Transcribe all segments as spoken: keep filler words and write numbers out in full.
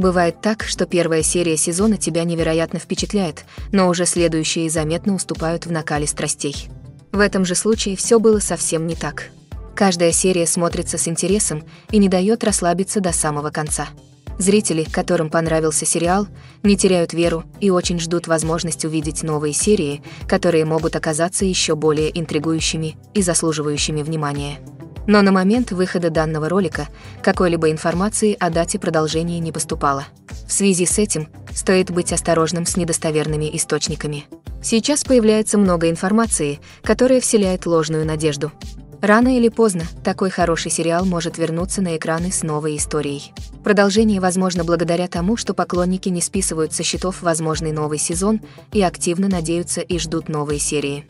Бывает так, что первая серия сезона тебя невероятно впечатляет, но уже следующие заметно уступают в накале страстей. В этом же случае все было совсем не так. Каждая серия смотрится с интересом и не дает расслабиться до самого конца. Зрители, которым понравился сериал, не теряют веру и очень ждут возможность увидеть новые серии, которые могут оказаться еще более интригующими и заслуживающими внимания. Но на момент выхода данного ролика какой-либо информации о дате продолжения не поступало. В связи с этим стоит быть осторожным с недостоверными источниками. Сейчас появляется много информации, которая вселяет ложную надежду. Рано или поздно такой хороший сериал может вернуться на экраны с новой историей. Продолжение возможно благодаря тому, что поклонники не списывают со счетов возможный новый сезон и активно надеются и ждут новые серии.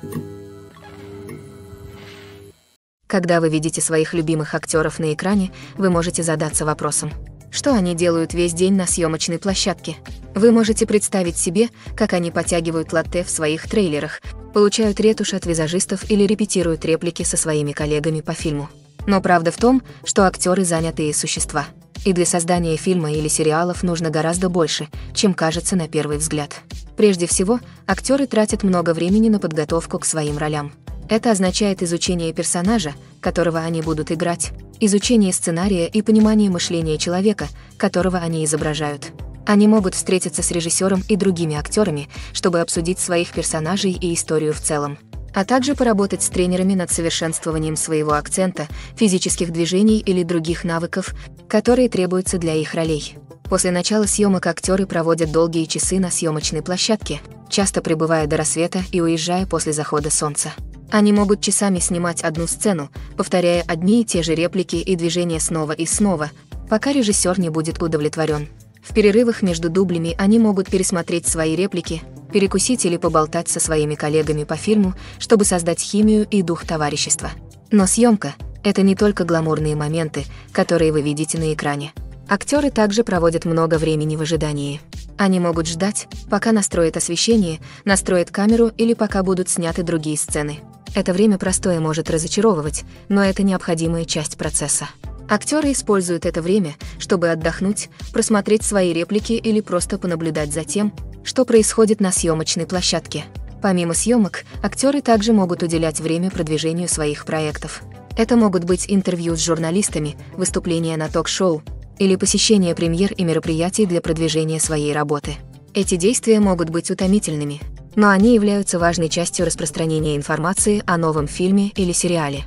Когда вы видите своих любимых актеров на экране, вы можете задаться вопросом: что они делают весь день на съемочной площадке? Вы можете представить себе, как они подтягивают латте в своих трейлерах, получают ретушь от визажистов или репетируют реплики со своими коллегами по фильму. Но правда в том, что актеры занятые существа. И для создания фильма или сериалов нужно гораздо больше, чем кажется на первый взгляд. Прежде всего, актеры тратят много времени на подготовку к своим ролям. Это означает изучение персонажа, которого они будут играть, изучение сценария и понимание мышления человека, которого они изображают. Они могут встретиться с режиссером и другими актерами, чтобы обсудить своих персонажей и историю в целом, а также поработать с тренерами над совершенствованием своего акцента, физических движений или других навыков, которые требуются для их ролей. После начала съемок актеры проводят долгие часы на съемочной площадке, часто пребывая до рассвета и уезжая после захода солнца. Они могут часами снимать одну сцену, повторяя одни и те же реплики и движения снова и снова, пока режиссер не будет удовлетворен. В перерывах между дублями они могут пересмотреть свои реплики, перекусить или поболтать со своими коллегами по фильму, чтобы создать химию и дух товарищества. Но съемка — это не только гламурные моменты, которые вы видите на экране. Актеры также проводят много времени в ожидании. Они могут ждать, пока настроят освещение, настроят камеру или пока будут сняты другие сцены. Это время простое может разочаровывать, но это необходимая часть процесса. Актеры используют это время, чтобы отдохнуть, просмотреть свои реплики или просто понаблюдать за тем, что происходит на съемочной площадке. Помимо съемок, актеры также могут уделять время продвижению своих проектов. Это могут быть интервью с журналистами, выступления на ток-шоу или посещение премьер и мероприятий для продвижения своей работы. Эти действия могут быть утомительными, но они являются важной частью распространения информации о новом фильме или сериале.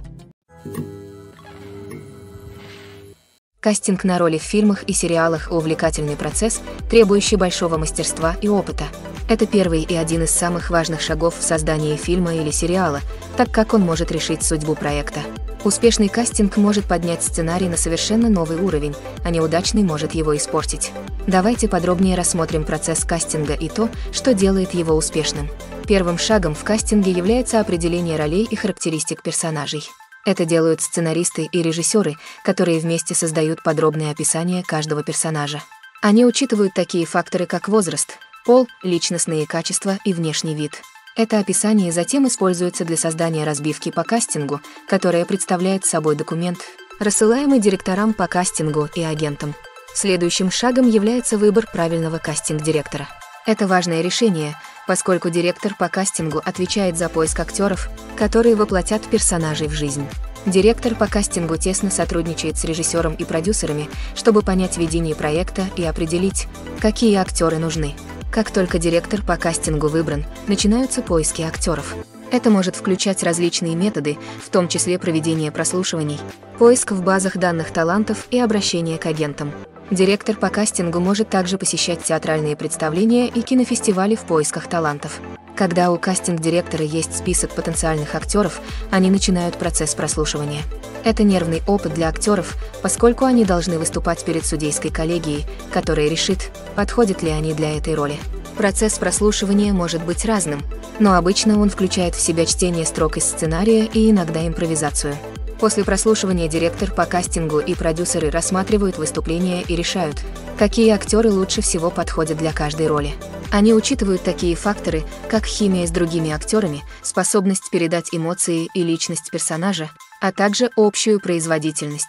Кастинг на роли в фильмах и сериалах – увлекательный процесс, требующий большого мастерства и опыта. Это первый и один из самых важных шагов в создании фильма или сериала, так как он может решить судьбу проекта. Успешный кастинг может поднять сценарий на совершенно новый уровень, а неудачный может его испортить. Давайте подробнее рассмотрим процесс кастинга и то, что делает его успешным. Первым шагом в кастинге является определение ролей и характеристик персонажей. Это делают сценаристы и режиссеры, которые вместе создают подробное описание каждого персонажа. Они учитывают такие факторы, как возраст, пол, личностные качества и внешний вид. Это описание затем используется для создания разбивки по кастингу, которая представляет собой документ, рассылаемый директорам по кастингу и агентам. Следующим шагом является выбор правильного кастинг-директора. Это важное решение, поскольку директор по кастингу отвечает за поиск актеров, которые воплотят персонажей в жизнь. Директор по кастингу тесно сотрудничает с режиссером и продюсерами, чтобы понять видение проекта и определить, какие актеры нужны. Как только директор по кастингу выбран, начинаются поиски актеров. Это может включать различные методы, в том числе проведение прослушиваний, поиск в базах данных талантов и обращение к агентам. Директор по кастингу может также посещать театральные представления и кинофестивали в поисках талантов. Когда у кастинг-директора есть список потенциальных актеров, они начинают процесс прослушивания. Это нервный опыт для актеров, поскольку они должны выступать перед судейской коллегией, которая решит, подходят ли они для этой роли. Процесс прослушивания может быть разным, но обычно он включает в себя чтение строк из сценария и иногда импровизацию. После прослушивания директор по кастингу и продюсеры рассматривают выступления и решают, какие актеры лучше всего подходят для каждой роли. Они учитывают такие факторы, как химия с другими актерами, способность передать эмоции и личность персонажа, а также общую производительность.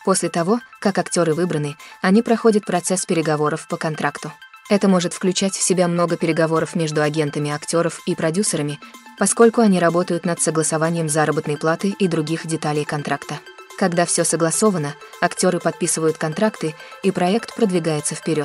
После того, как актеры выбраны, они проходят процесс переговоров по контракту. Это может включать в себя много переговоров между агентами актеров и продюсерами, поскольку они работают над согласованием заработной платы и других деталей контракта. Когда все согласовано, актеры подписывают контракты, и проект продвигается вперед.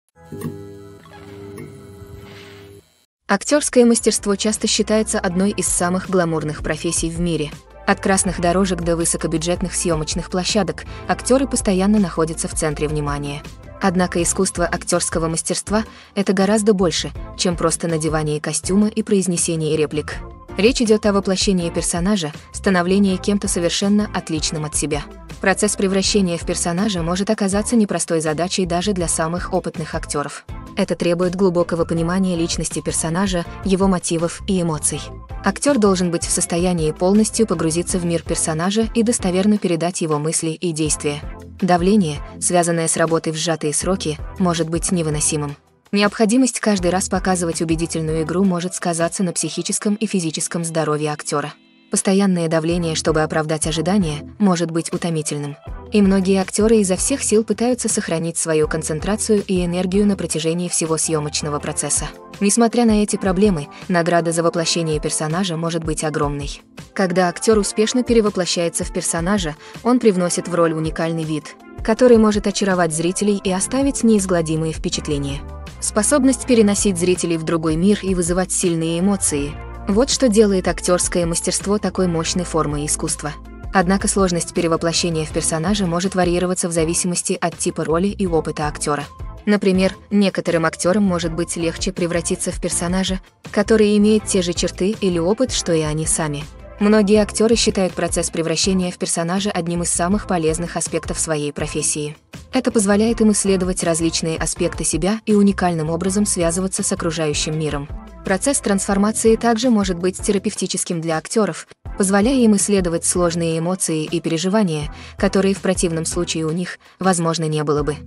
Актерское мастерство часто считается одной из самых гламурных профессий в мире. От красных дорожек до высокобюджетных съемочных площадок актеры постоянно находятся в центре внимания. Однако искусство актерского мастерства – это гораздо больше, чем просто надевание костюма и произнесение реплик. Речь идет о воплощении персонажа, становлении кем-то совершенно отличным от себя. Процесс превращения в персонажа может оказаться непростой задачей даже для самых опытных актеров. Это требует глубокого понимания личности персонажа, его мотивов и эмоций. Актер должен быть в состоянии полностью погрузиться в мир персонажа и достоверно передать его мысли и действия. Давление, связанное с работой в сжатые сроки, может быть невыносимым. Необходимость каждый раз показывать убедительную игру может сказаться на психическом и физическом здоровье актера. Постоянное давление, чтобы оправдать ожидания, может быть утомительным. И многие актеры изо всех сил пытаются сохранить свою концентрацию и энергию на протяжении всего съемочного процесса. Несмотря на эти проблемы, награда за воплощение персонажа может быть огромной. Когда актер успешно перевоплощается в персонажа, он привносит в роль уникальный вид, который может очаровать зрителей и оставить неизгладимые впечатления. Способность переносить зрителей в другой мир и вызывать сильные эмоции – вот что делает актерское мастерство такой мощной формой искусства. Однако сложность перевоплощения в персонажа может варьироваться в зависимости от типа роли и опыта актера. Например, некоторым актерам может быть легче превратиться в персонажа, который имеет те же черты или опыт, что и они сами. Многие актеры считают процесс превращения в персонажа одним из самых полезных аспектов своей профессии. Это позволяет им исследовать различные аспекты себя и уникальным образом связываться с окружающим миром. Процесс трансформации также может быть терапевтическим для актеров, позволяя им исследовать сложные эмоции и переживания, которые в противном случае у них, возможно, не было бы.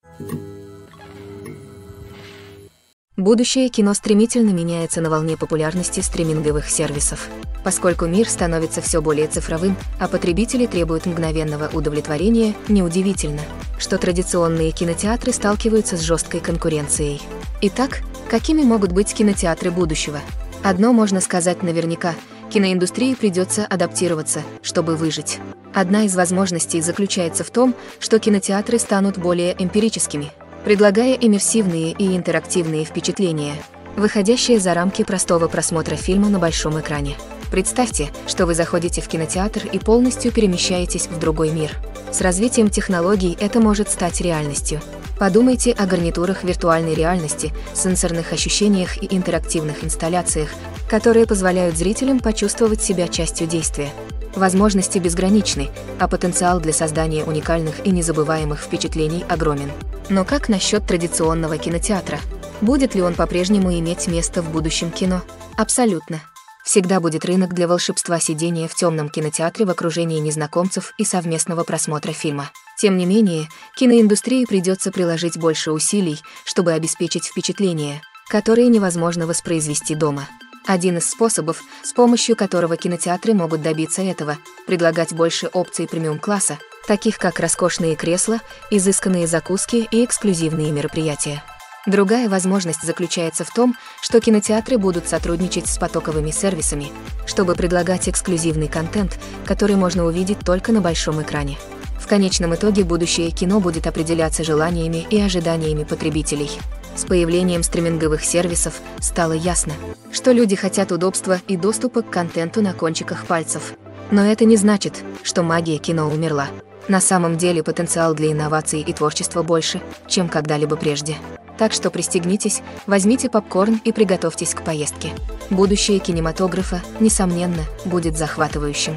Будущее кино стремительно меняется на волне популярности стриминговых сервисов. Поскольку мир становится все более цифровым, а потребители требуют мгновенного удовлетворения, неудивительно, что традиционные кинотеатры сталкиваются с жесткой конкуренцией. Итак, какими могут быть кинотеатры будущего? Одно можно сказать наверняка – киноиндустрии придется адаптироваться, чтобы выжить. Одна из возможностей заключается в том, что кинотеатры станут более эмпирическими, предлагая иммерсивные и интерактивные впечатления, выходящие за рамки простого просмотра фильма на большом экране. Представьте, что вы заходите в кинотеатр и полностью перемещаетесь в другой мир. С развитием технологий это может стать реальностью. Подумайте о гарнитурах виртуальной реальности, сенсорных ощущениях и интерактивных инсталляциях, которые позволяют зрителям почувствовать себя частью действия. Возможности безграничны, а потенциал для создания уникальных и незабываемых впечатлений огромен. Но как насчет традиционного кинотеатра? Будет ли он по-прежнему иметь место в будущем кино? Абсолютно. Всегда будет рынок для волшебства сидения в темном кинотеатре в окружении незнакомцев и совместного просмотра фильма. Тем не менее, киноиндустрии придется приложить больше усилий, чтобы обеспечить впечатления, которые невозможно воспроизвести дома. Один из способов, с помощью которого кинотеатры могут добиться этого, предлагать больше опций премиум-класса, таких как роскошные кресла, изысканные закуски и эксклюзивные мероприятия. Другая возможность заключается в том, что кинотеатры будут сотрудничать с потоковыми сервисами, чтобы предлагать эксклюзивный контент, который можно увидеть только на большом экране. В конечном итоге будущее кино будет определяться желаниями и ожиданиями потребителей. С появлением стриминговых сервисов стало ясно, что люди хотят удобства и доступа к контенту на кончиках пальцев. Но это не значит, что магия кино умерла. На самом деле потенциал для инноваций и творчества больше, чем когда-либо прежде. Так что пристегнитесь, возьмите попкорн и приготовьтесь к поездке. Будущее кинематографа, несомненно, будет захватывающим.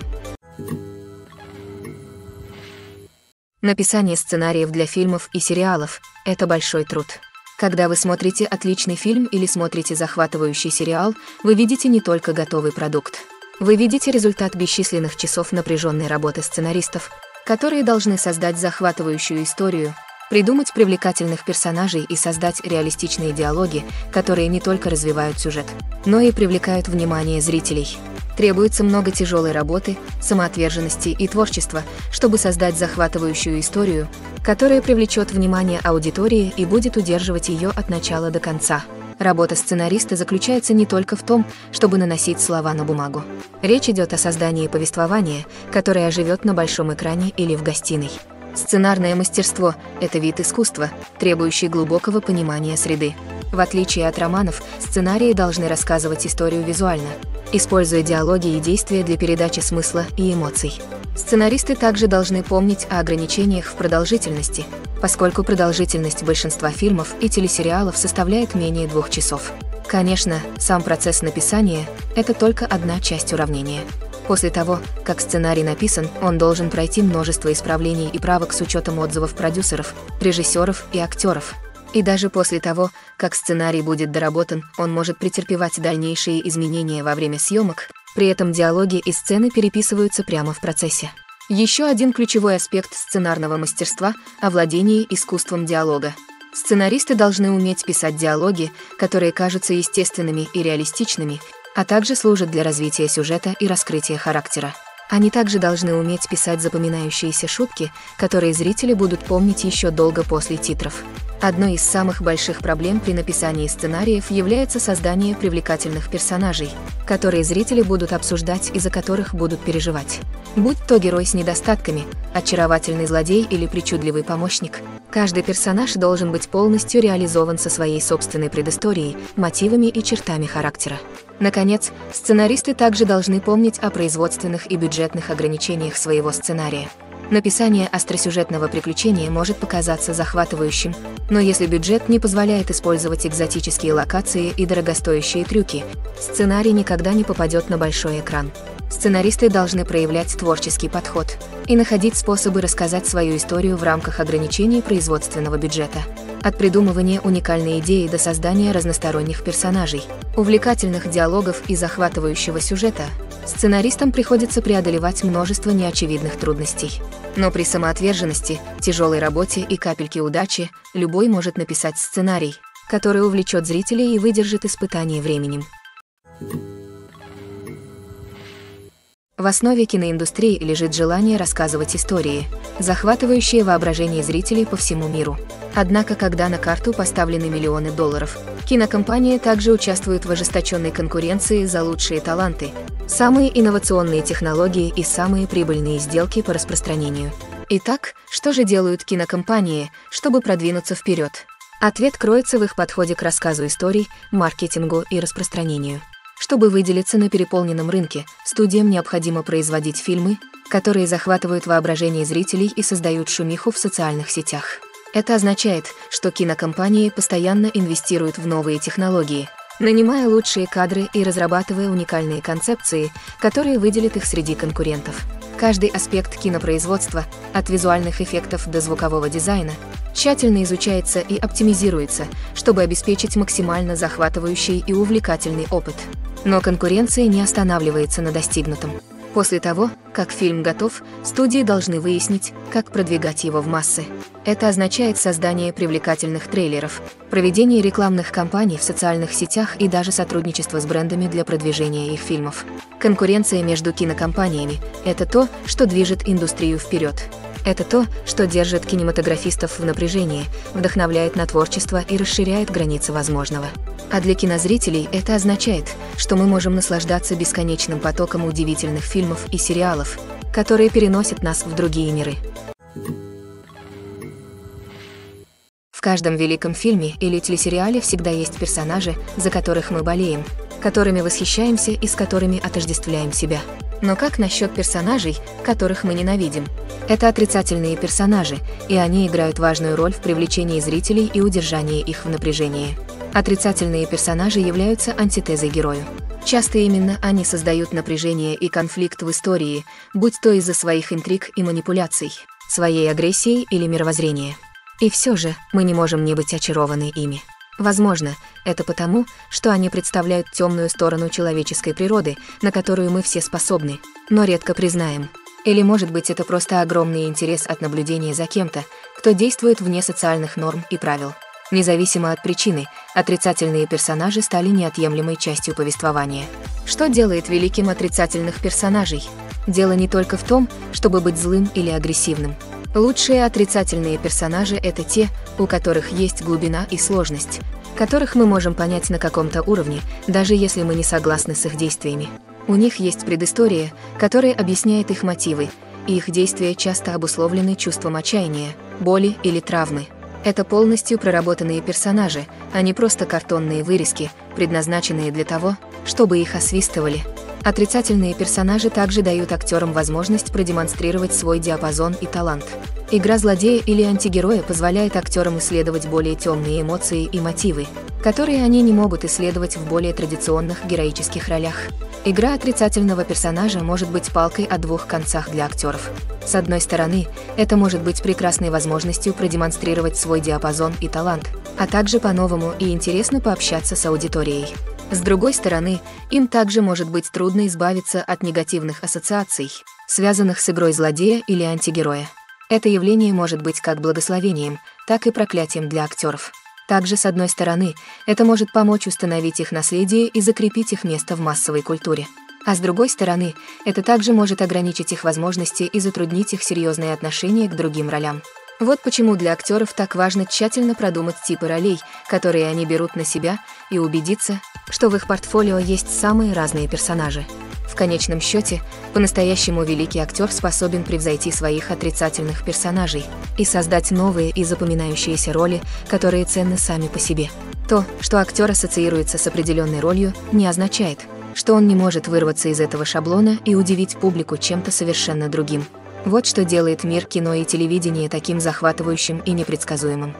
Написание сценариев для фильмов и сериалов – это большой труд. Когда вы смотрите отличный фильм или смотрите захватывающий сериал, вы видите не только готовый продукт. Вы видите результат бесчисленных часов напряженной работы сценаристов, которые должны создать захватывающую историю, придумать привлекательных персонажей и создать реалистичные диалоги, которые не только развивают сюжет, но и привлекают внимание зрителей. Требуется много тяжелой работы, самоотверженности и творчества, чтобы создать захватывающую историю, которая привлечет внимание аудитории и будет удерживать ее от начала до конца. Работа сценариста заключается не только в том, чтобы наносить слова на бумагу. Речь идет о создании повествования, которое оживет на большом экране или в гостиной. Сценарное мастерство – это вид искусства, требующий глубокого понимания среды. В отличие от романов, сценарии должны рассказывать историю визуально, используя диалоги и действия для передачи смысла и эмоций. Сценаристы также должны помнить о ограничениях в продолжительности, поскольку продолжительность большинства фильмов и телесериалов составляет менее двух часов. Конечно, сам процесс написания – это только одна часть уравнения. После того, как сценарий написан, он должен пройти множество исправлений и правок с учетом отзывов продюсеров, режиссеров и актеров. И даже после того, как сценарий будет доработан, он может претерпевать дальнейшие изменения во время съемок, при этом диалоги и сцены переписываются прямо в процессе. Еще один ключевой аспект сценарного мастерства – овладение искусством диалога. Сценаристы должны уметь писать диалоги, которые кажутся естественными и реалистичными, а также служат для развития сюжета и раскрытия характера. Они также должны уметь писать запоминающиеся шутки, которые зрители будут помнить еще долго после титров. Одной из самых больших проблем при написании сценариев является создание привлекательных персонажей, которые зрители будут обсуждать и за которых будут переживать. Будь то герой с недостатками, очаровательный злодей или причудливый помощник, каждый персонаж должен быть полностью реализован со своей собственной предысторией, мотивами и чертами характера. Наконец, сценаристы также должны помнить о производственных и бюджетных ограничениях своего сценария. Написание остросюжетного приключения может показаться захватывающим, но если бюджет не позволяет использовать экзотические локации и дорогостоящие трюки, сценарий никогда не попадет на большой экран. Сценаристы должны проявлять творческий подход и находить способы рассказать свою историю в рамках ограничений производственного бюджета. От придумывания уникальной идеи до создания разносторонних персонажей, увлекательных диалогов и захватывающего сюжета, сценаристам приходится преодолевать множество неочевидных трудностей. Но при самоотверженности, тяжелой работе и капельке удачи любой может написать сценарий, который увлечет зрителей и выдержит испытание временем. В основе киноиндустрии лежит желание рассказывать истории, захватывающие воображение зрителей по всему миру. Однако, когда на карту поставлены миллионы долларов, кинокомпании также участвуют в ожесточенной конкуренции за лучшие таланты, самые инновационные технологии и самые прибыльные сделки по распространению. Итак, что же делают кинокомпании, чтобы продвинуться вперед? Ответ кроется в их подходе к рассказу историй, маркетингу и распространению. Чтобы выделиться на переполненном рынке, студиям необходимо производить фильмы, которые захватывают воображение зрителей и создают шумиху в социальных сетях. Это означает, что кинокомпании постоянно инвестируют в новые технологии, нанимая лучшие кадры и разрабатывая уникальные концепции, которые выделят их среди конкурентов. Каждый аспект кинопроизводства, от визуальных эффектов до звукового дизайна, тщательно изучается и оптимизируется, чтобы обеспечить максимально захватывающий и увлекательный опыт. Но конкуренция не останавливается на достигнутом. После того, как фильм готов, студии должны выяснить, как продвигать его в массы. Это означает создание привлекательных трейлеров, проведение рекламных кампаний в социальных сетях и даже сотрудничество с брендами для продвижения их фильмов. Конкуренция между кинокомпаниями – это то, что движет индустрию вперед. Это то, что держит кинематографистов в напряжении, вдохновляет на творчество и расширяет границы возможного. А для кинозрителей это означает, что мы можем наслаждаться бесконечным потоком удивительных фильмов и сериалов, которые переносят нас в другие миры. В каждом великом фильме или телесериале всегда есть персонажи, за которых мы болеем, которыми восхищаемся и с которыми отождествляем себя. Но как насчет персонажей, которых мы ненавидим? Это отрицательные персонажи, и они играют важную роль в привлечении зрителей и удержании их в напряжении. Отрицательные персонажи являются антитезой герою. Часто именно они создают напряжение и конфликт в истории, будь то из-за своих интриг и манипуляций, своей агрессии или мировоззрения. И все же мы не можем не быть очарованы ими. Возможно, это потому, что они представляют темную сторону человеческой природы, на которую мы все способны, но редко признаем. Или, может быть, это просто огромный интерес от наблюдения за кем-то, кто действует вне социальных норм и правил. Независимо от причины, отрицательные персонажи стали неотъемлемой частью повествования. Что делает великим отрицательных персонажей? Дело не только в том, чтобы быть злым или агрессивным. Лучшие отрицательные персонажи — это те, у которых есть глубина и сложность, которых мы можем понять на каком-то уровне, даже если мы не согласны с их действиями. У них есть предыстория, которая объясняет их мотивы, и их действия часто обусловлены чувством отчаяния, боли или травмы. Это полностью проработанные персонажи, а не просто картонные вырезки, предназначенные для того, чтобы их освистывали. Отрицательные персонажи также дают актерам возможность продемонстрировать свой диапазон и талант. Игра злодея или антигероя позволяет актерам исследовать более темные эмоции и мотивы, которые они не могут исследовать в более традиционных героических ролях. Игра отрицательного персонажа может быть палкой о двух концах для актеров. С одной стороны, это может быть прекрасной возможностью продемонстрировать свой диапазон и талант, а также по-новому и интересно пообщаться с аудиторией. С другой стороны, им также может быть трудно избавиться от негативных ассоциаций, связанных с игрой злодея или антигероя. Это явление может быть как благословением, так и проклятием для актеров. Также, с одной стороны, это может помочь установить их наследие и закрепить их место в массовой культуре. А с другой стороны, это также может ограничить их возможности и затруднить их серьезные отношения к другим ролям. Вот почему для актеров так важно тщательно продумать типы ролей, которые они берут на себя, и убедиться, что в их портфолио есть самые разные персонажи. В конечном счете, по-настоящему великий актер способен превзойти своих отрицательных персонажей и создать новые и запоминающиеся роли, которые ценны сами по себе. То, что актер ассоциируется с определенной ролью, не означает, что он не может вырваться из этого шаблона и удивить публику чем-то совершенно другим. Вот что делает мир кино и телевидения таким захватывающим и непредсказуемым.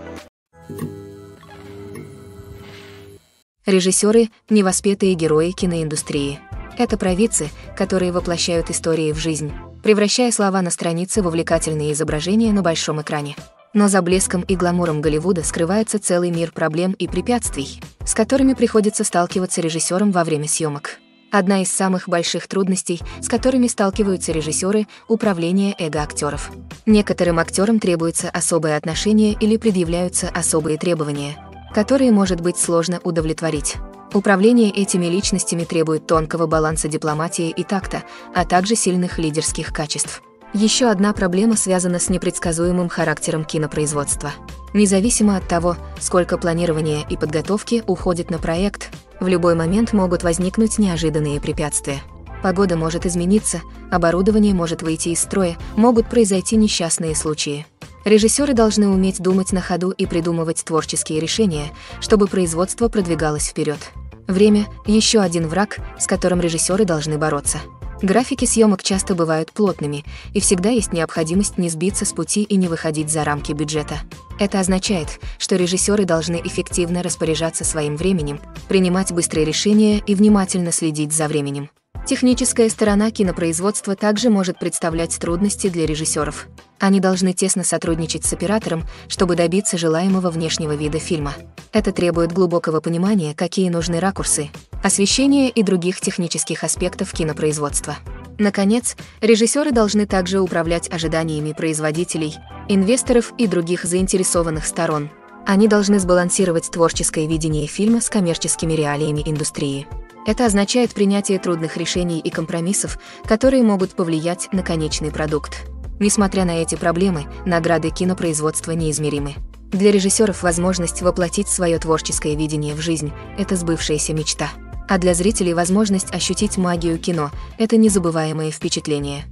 Режиссеры – невоспетые герои киноиндустрии. Это провидцы, которые воплощают истории в жизнь, превращая слова на странице в увлекательные изображения на большом экране. Но за блеском и гламуром Голливуда скрывается целый мир проблем и препятствий, с которыми приходится сталкиваться режиссерам во время съемок. Одна из самых больших трудностей, с которыми сталкиваются режиссеры – управление эго актеров. Некоторым актерам требуется особое отношение или предъявляются особые требования, которые может быть сложно удовлетворить. Управление этими личностями требует тонкого баланса дипломатии и такта, а также сильных лидерских качеств. Еще одна проблема связана с непредсказуемым характером кинопроизводства. Независимо от того, сколько планирования и подготовки уходит на проект, в любой момент могут возникнуть неожиданные препятствия. Погода может измениться, оборудование может выйти из строя, могут произойти несчастные случаи. Режиссеры должны уметь думать на ходу и придумывать творческие решения, чтобы производство продвигалось вперед. Время – еще один враг, с которым режиссеры должны бороться. Графики съемок часто бывают плотными, и всегда есть необходимость не сбиться с пути и не выходить за рамки бюджета. Это означает, что режиссеры должны эффективно распоряжаться своим временем, принимать быстрые решения и внимательно следить за временем. Техническая сторона кинопроизводства также может представлять трудности для режиссеров. Они должны тесно сотрудничать с оператором, чтобы добиться желаемого внешнего вида фильма. Это требует глубокого понимания, какие нужны ракурсы, освещения и других технических аспектов кинопроизводства. Наконец, режиссеры должны также управлять ожиданиями производителей, инвесторов и других заинтересованных сторон. Они должны сбалансировать творческое видение фильма с коммерческими реалиями индустрии. Это означает принятие трудных решений и компромиссов, которые могут повлиять на конечный продукт. Несмотря на эти проблемы, награды кинопроизводства неизмеримы. Для режиссеров возможность воплотить свое творческое видение в жизнь – это сбывшаяся мечта. А для зрителей возможность ощутить магию кино – это незабываемое впечатление.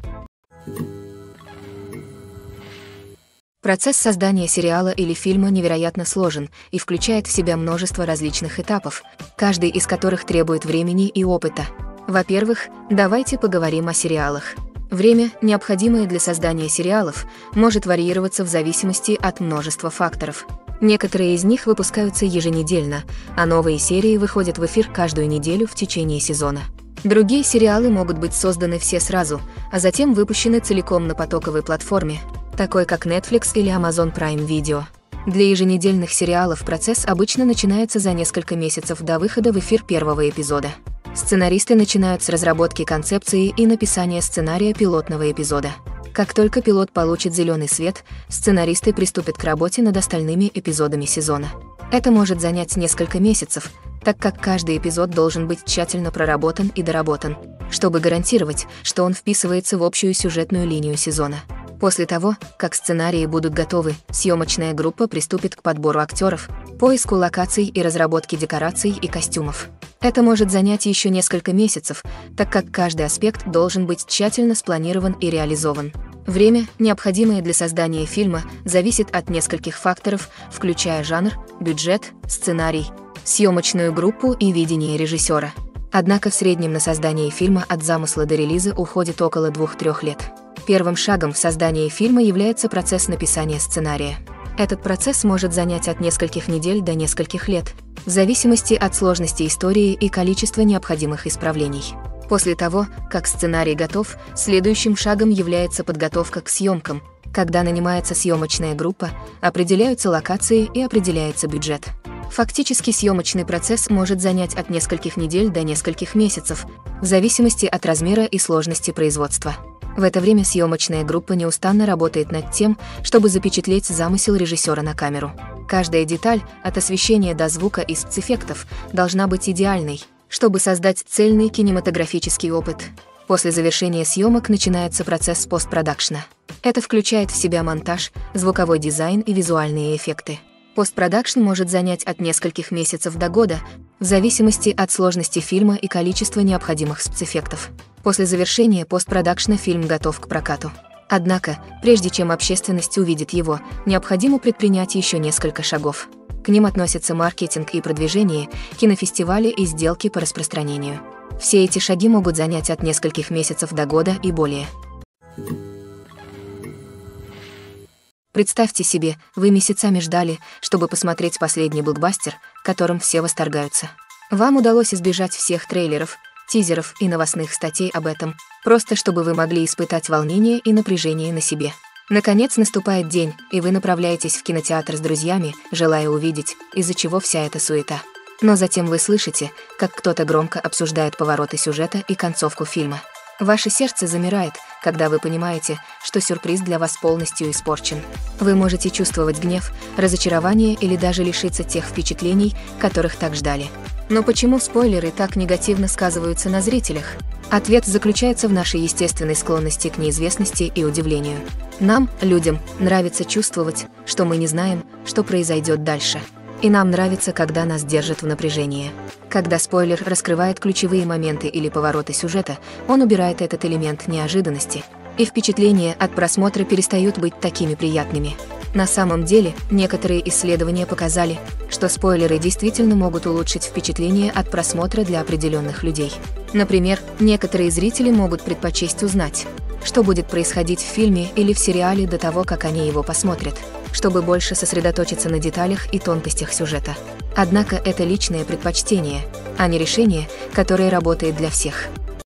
Процесс создания сериала или фильма невероятно сложен и включает в себя множество различных этапов, каждый из которых требует времени и опыта. Во-первых, давайте поговорим о сериалах. Время, необходимое для создания сериалов, может варьироваться в зависимости от множества факторов. Некоторые из них выпускаются еженедельно, а новые серии выходят в эфир каждую неделю в течение сезона. Другие сериалы могут быть созданы все сразу, а затем выпущены целиком на потоковой платформе, такой как Netflix или Amazon Prime Video. Для еженедельных сериалов процесс обычно начинается за несколько месяцев до выхода в эфир первого эпизода. Сценаристы начинают с разработки концепции и написания сценария пилотного эпизода. Как только пилот получит зеленый свет, сценаристы приступят к работе над остальными эпизодами сезона. Это может занять несколько месяцев, так как каждый эпизод должен быть тщательно проработан и доработан, чтобы гарантировать, что он вписывается в общую сюжетную линию сезона. После того, как сценарии будут готовы, съемочная группа приступит к подбору актеров, поиску локаций и разработке декораций и костюмов. Это может занять еще несколько месяцев, так как каждый аспект должен быть тщательно спланирован и реализован. Время, необходимое для создания фильма, зависит от нескольких факторов, включая жанр, бюджет, сценарий, съемочную группу и видение режиссера. Однако в среднем на создание фильма от замысла до релиза уходит около двух-трёх лет. Первым шагом в создании фильма является процесс написания сценария. Этот процесс может занять от нескольких недель до нескольких лет, в зависимости от сложности истории и количества необходимых исправлений. После того, как сценарий готов, следующим шагом является подготовка к съемкам, когда нанимается съемочная группа, определяются локации и определяется бюджет. Фактически съемочный процесс может занять от нескольких недель до нескольких месяцев, в зависимости от размера и сложности производства. В это время съемочная группа неустанно работает над тем, чтобы запечатлеть замысел режиссера на камеру. Каждая деталь, от освещения до звука и спецэффектов, должна быть идеальной, чтобы создать цельный кинематографический опыт. После завершения съемок начинается процесс постпродакшна. Это включает в себя монтаж, звуковой дизайн и визуальные эффекты. Постпродакшн может занять от нескольких месяцев до года, в зависимости от сложности фильма и количества необходимых спецэффектов. После завершения постпродакшна фильм готов к прокату. Однако, прежде чем общественность увидит его, необходимо предпринять еще несколько шагов. К ним относятся маркетинг и продвижение, кинофестивали и сделки по распространению. Все эти шаги могут занять от нескольких месяцев до года и более. Представьте себе, вы месяцами ждали, чтобы посмотреть последний блокбастер, которым все восторгаются. Вам удалось избежать всех трейлеров, тизеров и новостных статей об этом, просто чтобы вы могли испытать волнение и напряжение на себе. Наконец наступает день, и вы направляетесь в кинотеатр с друзьями, желая увидеть, из-за чего вся эта суета. Но затем вы слышите, как кто-то громко обсуждает повороты сюжета и концовку фильма. Ваше сердце замирает, когда вы понимаете, что сюрприз для вас полностью испорчен. Вы можете чувствовать гнев, разочарование или даже лишиться тех впечатлений, которых так ждали. Но почему спойлеры так негативно сказываются на зрителях? Ответ заключается в нашей естественной склонности к неизвестности и удивлению. Нам, людям, нравится чувствовать, что мы не знаем, что произойдет дальше. И нам нравится, когда нас держат в напряжении. Когда спойлер раскрывает ключевые моменты или повороты сюжета, он убирает этот элемент неожиданности, и впечатления от просмотра перестают быть такими приятными. На самом деле, некоторые исследования показали, что спойлеры действительно могут улучшить впечатление от просмотра для определенных людей. Например, некоторые зрители могут предпочесть узнать, что будет происходить в фильме или в сериале до того, как они его посмотрят, чтобы больше сосредоточиться на деталях и тонкостях сюжета. Однако это личное предпочтение, а не решение, которое работает для всех.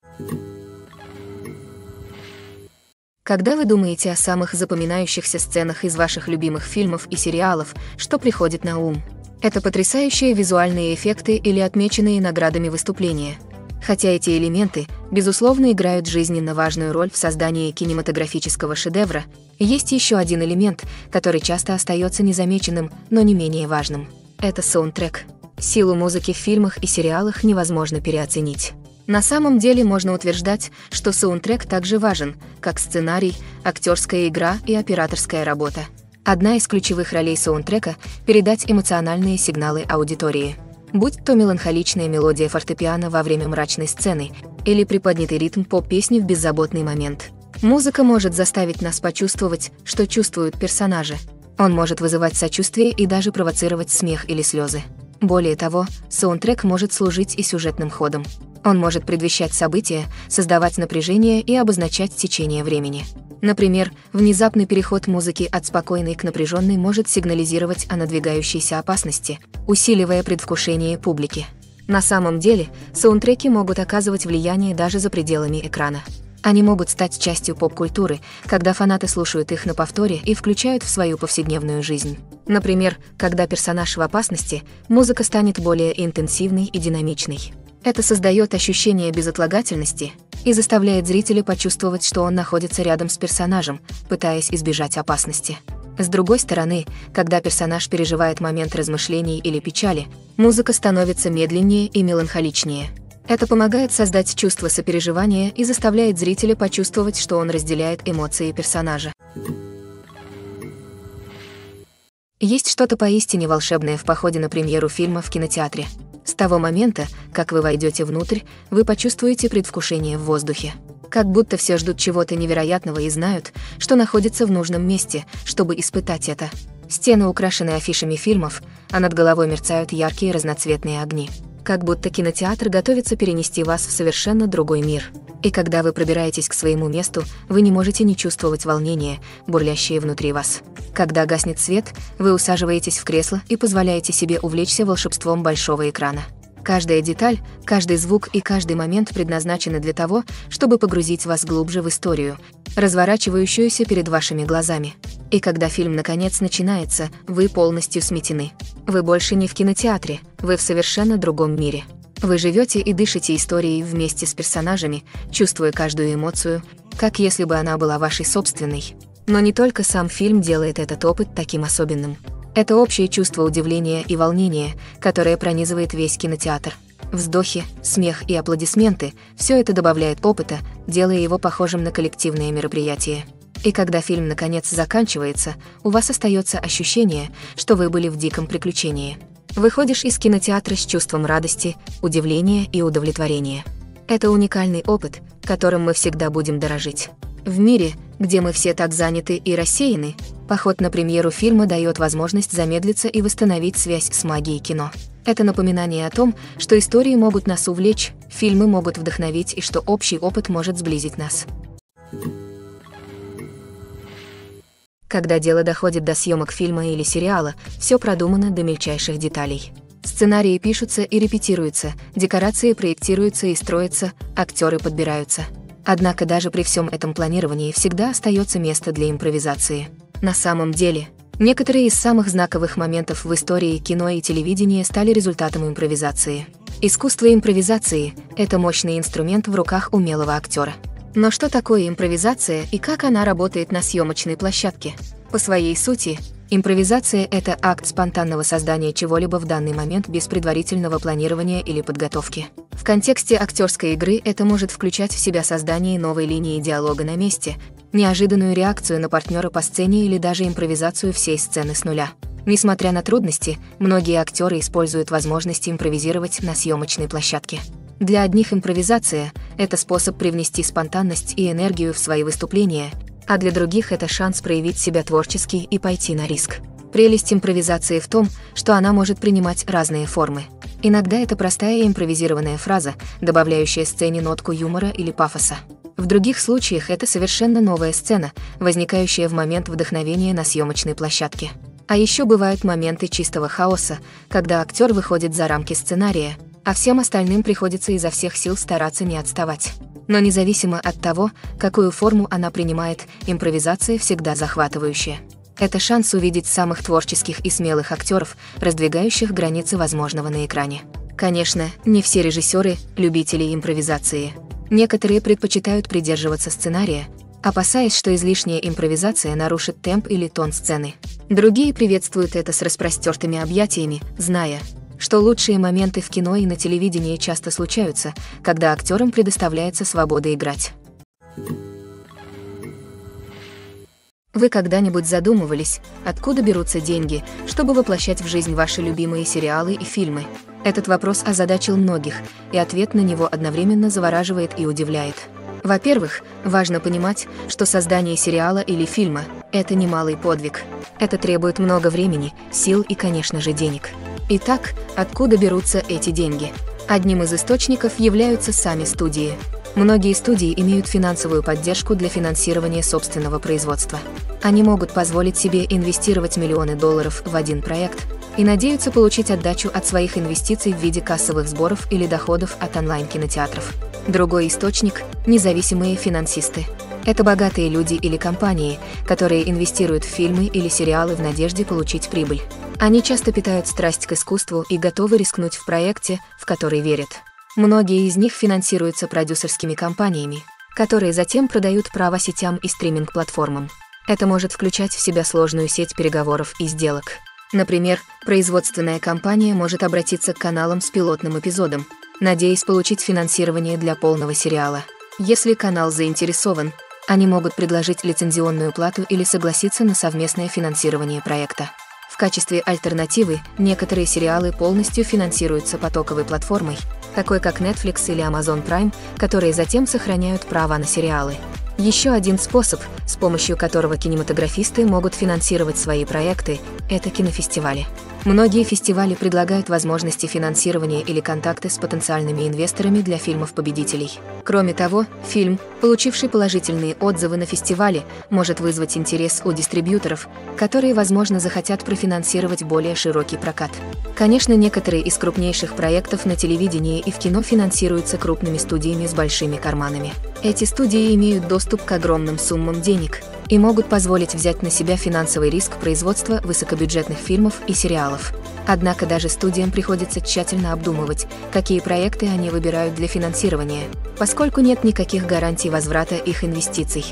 Когда вы думаете о самых запоминающихся сценах из ваших любимых фильмов и сериалов, что приходит на ум? Это потрясающие визуальные эффекты или отмеченные наградами выступления. Хотя эти элементы, безусловно, играют жизненно важную роль в создании кинематографического шедевра, есть еще один элемент, который часто остается незамеченным, но не менее важным. Это саундтрек. Силу музыки в фильмах и сериалах невозможно переоценить. На самом деле можно утверждать, что саундтрек также важен, как сценарий, актерская игра и операторская работа. Одна из ключевых ролей саундтрека – передать эмоциональные сигналы аудитории. Будь то меланхоличная мелодия фортепиано во время мрачной сцены или приподнятый ритм поп-песни в беззаботный момент. Музыка может заставить нас почувствовать, что чувствуют персонажи. Он может вызывать сочувствие и даже провоцировать смех или слезы. Более того, саундтрек может служить и сюжетным ходом. Он может предвещать события, создавать напряжение и обозначать течение времени. Например, внезапный переход музыки от спокойной к напряженной может сигнализировать о надвигающейся опасности, усиливая предвкушение публики. На самом деле, саундтреки могут оказывать влияние даже за пределами экрана. Они могут стать частью поп-культуры, когда фанаты слушают их на повторе и включают в свою повседневную жизнь. Например, когда персонаж в опасности, музыка станет более интенсивной и динамичной. Это создает ощущение безотлагательности и заставляет зрителя почувствовать, что он находится рядом с персонажем, пытаясь избежать опасности. С другой стороны, когда персонаж переживает момент размышлений или печали, музыка становится медленнее и меланхоличнее. Это помогает создать чувство сопереживания и заставляет зрителя почувствовать, что он разделяет эмоции персонажа. Есть что-то поистине волшебное в походе на премьеру фильма в кинотеатре. С того момента, как вы войдете внутрь, вы почувствуете предвкушение в воздухе. Как будто все ждут чего-то невероятного и знают, что находится в нужном месте, чтобы испытать это. Стены украшены афишами фильмов, а над головой мерцают яркие разноцветные огни. Как будто кинотеатр готовится перенести вас в совершенно другой мир. И когда вы пробираетесь к своему месту, вы не можете не чувствовать волнения, бурлящее внутри вас. Когда гаснет свет, вы усаживаетесь в кресло и позволяете себе увлечься волшебством большого экрана. Каждая деталь, каждый звук и каждый момент предназначены для того, чтобы погрузить вас глубже в историю, разворачивающуюся перед вашими глазами. И когда фильм наконец начинается, вы полностью сметены. Вы больше не в кинотеатре, вы в совершенно другом мире. Вы живете и дышите историей вместе с персонажами, чувствуя каждую эмоцию, как если бы она была вашей собственной. Но не только сам фильм делает этот опыт таким особенным. Это общее чувство удивления и волнения, которое пронизывает весь кинотеатр. Вздохи, смех и аплодисменты – все это добавляет опыта, делая его похожим на коллективное мероприятие. И когда фильм наконец заканчивается, у вас остается ощущение, что вы были в диком приключении. Выходишь из кинотеатра с чувством радости, удивления и удовлетворения. Это уникальный опыт, которым мы всегда будем дорожить. В мире, где мы все так заняты и рассеяны, поход на премьеру фильма дает возможность замедлиться и восстановить связь с магией кино. Это напоминание о том, что истории могут нас увлечь, фильмы могут вдохновить и что общий опыт может сблизить нас. Когда дело доходит до съемок фильма или сериала, все продумано до мельчайших деталей. Сценарии пишутся и репетируются, декорации проектируются и строятся, актеры подбираются. Однако даже при всем этом планировании всегда остается место для импровизации. На самом деле, некоторые из самых знаковых моментов в истории кино и телевидения стали результатом импровизации. Искусство импровизации – это мощный инструмент в руках умелого актера. Но что такое импровизация и как она работает на съемочной площадке? По своей сути, импровизация – это акт спонтанного создания чего-либо в данный момент без предварительного планирования или подготовки. В контексте актерской игры это может включать в себя создание новой линии диалога на месте, неожиданную реакцию на партнера по сцене или даже импровизацию всей сцены с нуля. Несмотря на трудности, многие актеры используют возможность импровизировать на съемочной площадке. Для одних импровизация – это способ привнести спонтанность и энергию в свои выступления, а для других это шанс проявить себя творчески и пойти на риск. Прелесть импровизации в том, что она может принимать разные формы. Иногда это простая импровизированная фраза, добавляющая сцене нотку юмора или пафоса. В других случаях это совершенно новая сцена, возникающая в момент вдохновения на съемочной площадке. А еще бывают моменты чистого хаоса, когда актер выходит за рамки сценария, а всем остальным приходится изо всех сил стараться не отставать. Но независимо от того, какую форму она принимает, импровизация всегда захватывающая. Это шанс увидеть самых творческих и смелых актеров, раздвигающих границы возможного на экране. Конечно, не все режиссеры – любители импровизации. Некоторые предпочитают придерживаться сценария, опасаясь, что излишняя импровизация нарушит темп или тон сцены. Другие приветствуют это с распростертыми объятиями, зная, что лучшие моменты в кино и на телевидении часто случаются, когда актерам предоставляется свобода играть. Вы когда-нибудь задумывались, откуда берутся деньги, чтобы воплощать в жизнь ваши любимые сериалы и фильмы? Этот вопрос озадачил многих, и ответ на него одновременно завораживает и удивляет. Во-первых, важно понимать, что создание сериала или фильма – это немалый подвиг. Это требует много времени, сил и, конечно же, денег. Итак, откуда берутся эти деньги? Одним из источников являются сами студии. Многие студии имеют финансовую поддержку для финансирования собственного производства. Они могут позволить себе инвестировать миллионы долларов в один проект и надеются получить отдачу от своих инвестиций в виде кассовых сборов или доходов от онлайн-кинотеатров. Другой источник – независимые финансисты. Это богатые люди или компании, которые инвестируют в фильмы или сериалы в надежде получить прибыль. Они часто питают страсть к искусству и готовы рискнуть в проекте, в который верят. Многие из них финансируются продюсерскими компаниями, которые затем продают права сетям и стриминг-платформам. Это может включать в себя сложную сеть переговоров и сделок. Например, производственная компания может обратиться к каналам с пилотным эпизодом, надеясь получить финансирование для полного сериала. Если канал заинтересован, они могут предложить лицензионную плату или согласиться на совместное финансирование проекта. В качестве альтернативы некоторые сериалы полностью финансируются потоковой платформой, такой как Netflix или Amazon Prime, которые затем сохраняют права на сериалы. Еще один способ, с помощью которого кинематографисты могут финансировать свои проекты, это кинофестивали. Многие фестивали предлагают возможности финансирования или контакты с потенциальными инвесторами для фильмов-победителей. Кроме того, фильм, получивший положительные отзывы на фестивале, может вызвать интерес у дистрибьюторов, которые, возможно, захотят профинансировать более широкий прокат. Конечно, некоторые из крупнейших проектов на телевидении и в кино финансируются крупными студиями с большими карманами. Эти студии имеют доступ к огромным суммам денег и могут позволить взять на себя финансовый риск производства высокобюджетных фильмов и сериалов. Однако даже студиям приходится тщательно обдумывать, какие проекты они выбирают для финансирования, поскольку нет никаких гарантий возврата их инвестиций.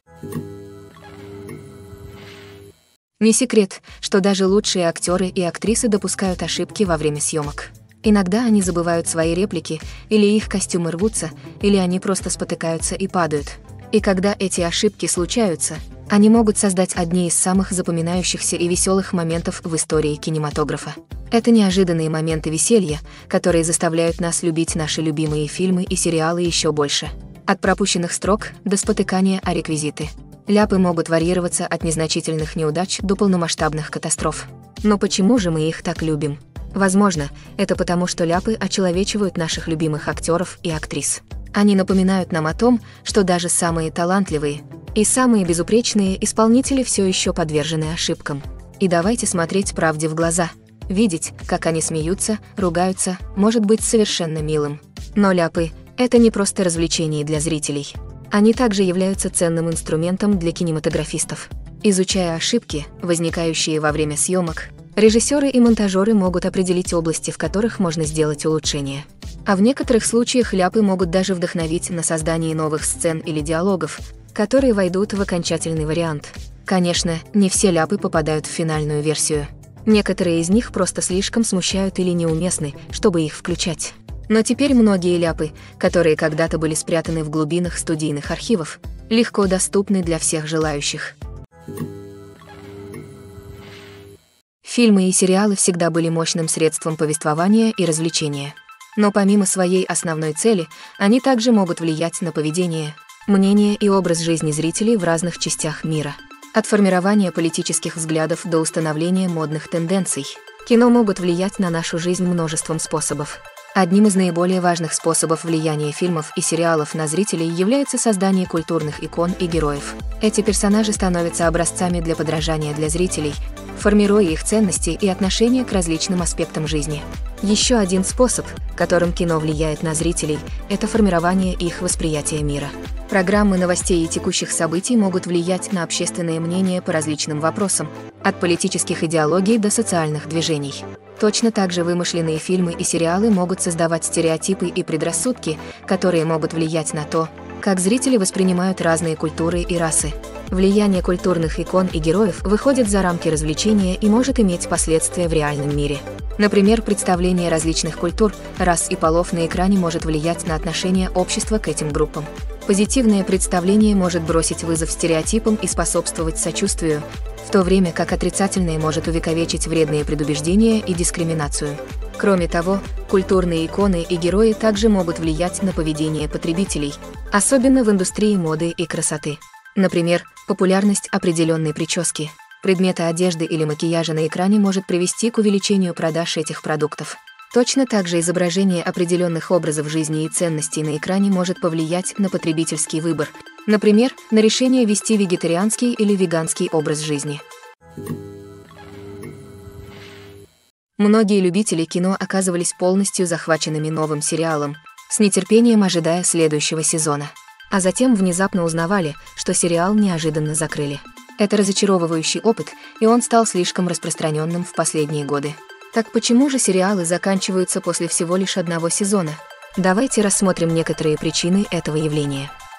Не секрет, что даже лучшие актеры и актрисы допускают ошибки во время съемок. Иногда они забывают свои реплики, или их костюмы рвутся, или они просто спотыкаются и падают. И когда эти ошибки случаются, они могут создать одни из самых запоминающихся и веселых моментов в истории кинематографа. Это неожиданные моменты веселья, которые заставляют нас любить наши любимые фильмы и сериалы еще больше. От пропущенных строк до спотыкания о реквизиты. Ляпы могут варьироваться от незначительных неудач до полномасштабных катастроф. Но почему же мы их так любим? Возможно, это потому, что ляпы очеловечивают наших любимых актеров и актрис. Они напоминают нам о том, что даже самые талантливые и самые безупречные исполнители все еще подвержены ошибкам. И давайте смотреть правде в глаза. Видеть, как они смеются, ругаются, может быть совершенно милым. Но ляпы — это не просто развлечение для зрителей. Они также являются ценным инструментом для кинематографистов. Изучая ошибки, возникающие во время съемок, режиссеры и монтажеры могут определить области, в которых можно сделать улучшения. А в некоторых случаях ляпы могут даже вдохновить на создание новых сцен или диалогов, которые войдут в окончательный вариант. Конечно, не все ляпы попадают в финальную версию. Некоторые из них просто слишком смущают или неуместны, чтобы их включать. Но теперь многие ляпы, которые когда-то были спрятаны в глубинах студийных архивов, легко доступны для всех желающих. Фильмы и сериалы всегда были мощным средством повествования и развлечения. Но помимо своей основной цели, они также могут влиять на поведение, мнение и образ жизни зрителей в разных частях мира. От формирования политических взглядов до установления модных тенденций, кино могут влиять на нашу жизнь множеством способов. Одним из наиболее важных способов влияния фильмов и сериалов на зрителей является создание культурных икон и героев. Эти персонажи становятся образцами для подражания для зрителей, формируя их ценности и отношения к различным аспектам жизни. Еще один способ, которым кино влияет на зрителей, это формирование их восприятия мира. Программы новостей и текущих событий могут влиять на общественное мнение по различным вопросам, от политических идеологий до социальных движений. Точно так же вымышленные фильмы и сериалы могут создавать стереотипы и предрассудки, которые могут влиять на то, как зрители воспринимают разные культуры и расы. Влияние культурных икон и героев выходит за рамки развлечения и может иметь последствия в реальном мире. Например, представление различных культур, рас и полов на экране может влиять на отношение общества к этим группам. Позитивное представление может бросить вызов стереотипам и способствовать сочувствию, в то время как отрицательное может увековечить вредные предубеждения и дискриминацию. Кроме того, культурные иконы и герои также могут влиять на поведение потребителей, особенно в индустрии моды и красоты. Например, популярность определенной прически, предмета одежды или макияжа на экране может привести к увеличению продаж этих продуктов. Точно так же изображение определенных образов жизни и ценностей на экране может повлиять на потребительский выбор, например, на решение вести вегетарианский или веганский образ жизни. Многие любители кино оказывались полностью захваченными новым сериалом, с нетерпением ожидая следующего сезона. А затем внезапно узнавали, что сериал неожиданно закрыли. Это разочаровывающий опыт, и он стал слишком распространенным в последние годы. Так почему же сериалы заканчиваются после всего лишь одного сезона? Давайте рассмотрим некоторые причины этого явления.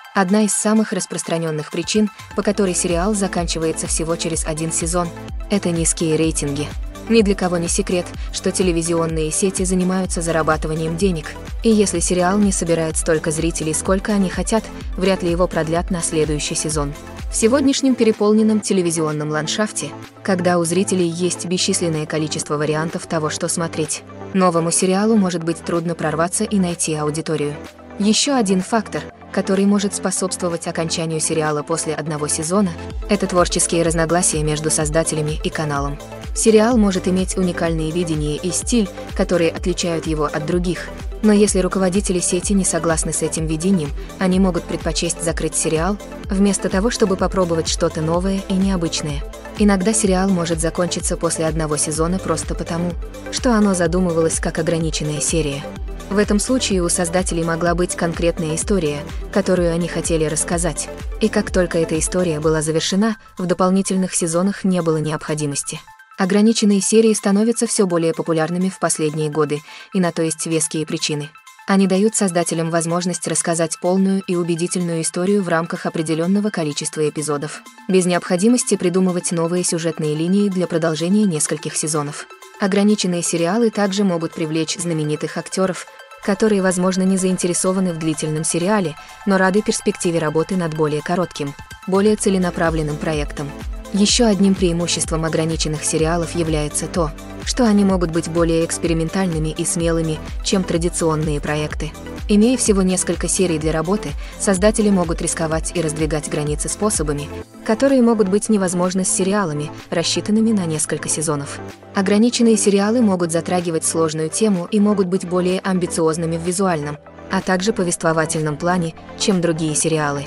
Одна из самых распространенных причин, по которой сериал заканчивается всего через один сезон, это низкие рейтинги. Ни для кого не секрет, что телевизионные сети занимаются зарабатыванием денег, и если сериал не собирает столько зрителей, сколько они хотят, вряд ли его продлят на следующий сезон. В сегодняшнем переполненном телевизионном ландшафте, когда у зрителей есть бесчисленное количество вариантов того, что смотреть, новому сериалу может быть трудно прорваться и найти аудиторию. Еще один фактор, который может способствовать окончанию сериала после одного сезона, это творческие разногласия между создателями и каналом. Сериал может иметь уникальные видения и стиль, которые отличают его от других, но если руководители сети не согласны с этим видением, они могут предпочесть закрыть сериал, вместо того, чтобы попробовать что-то новое и необычное. Иногда сериал может закончиться после одного сезона просто потому, что оно задумывалось как ограниченная серия. В этом случае у создателей могла быть конкретная история, которую они хотели рассказать, и как только эта история была завершена, в дополнительных сезонах не было необходимости. Ограниченные серии становятся все более популярными в последние годы, и на то есть веские причины. Они дают создателям возможность рассказать полную и убедительную историю в рамках определенного количества эпизодов, без необходимости придумывать новые сюжетные линии для продолжения нескольких сезонов. Ограниченные сериалы также могут привлечь знаменитых актеров, которые, возможно, не заинтересованы в длительном сериале, но рады перспективе работы над более коротким, более целенаправленным проектом. Еще одним преимуществом ограниченных сериалов является то, что они могут быть более экспериментальными и смелыми, чем традиционные проекты. Имея всего несколько серий для работы, создатели могут рисковать и раздвигать границы способами, которые могут быть невозможны с сериалами, рассчитанными на несколько сезонов. Ограниченные сериалы могут затрагивать сложную тему и могут быть более амбициозными в визуальном, а также повествовательном плане, чем другие сериалы.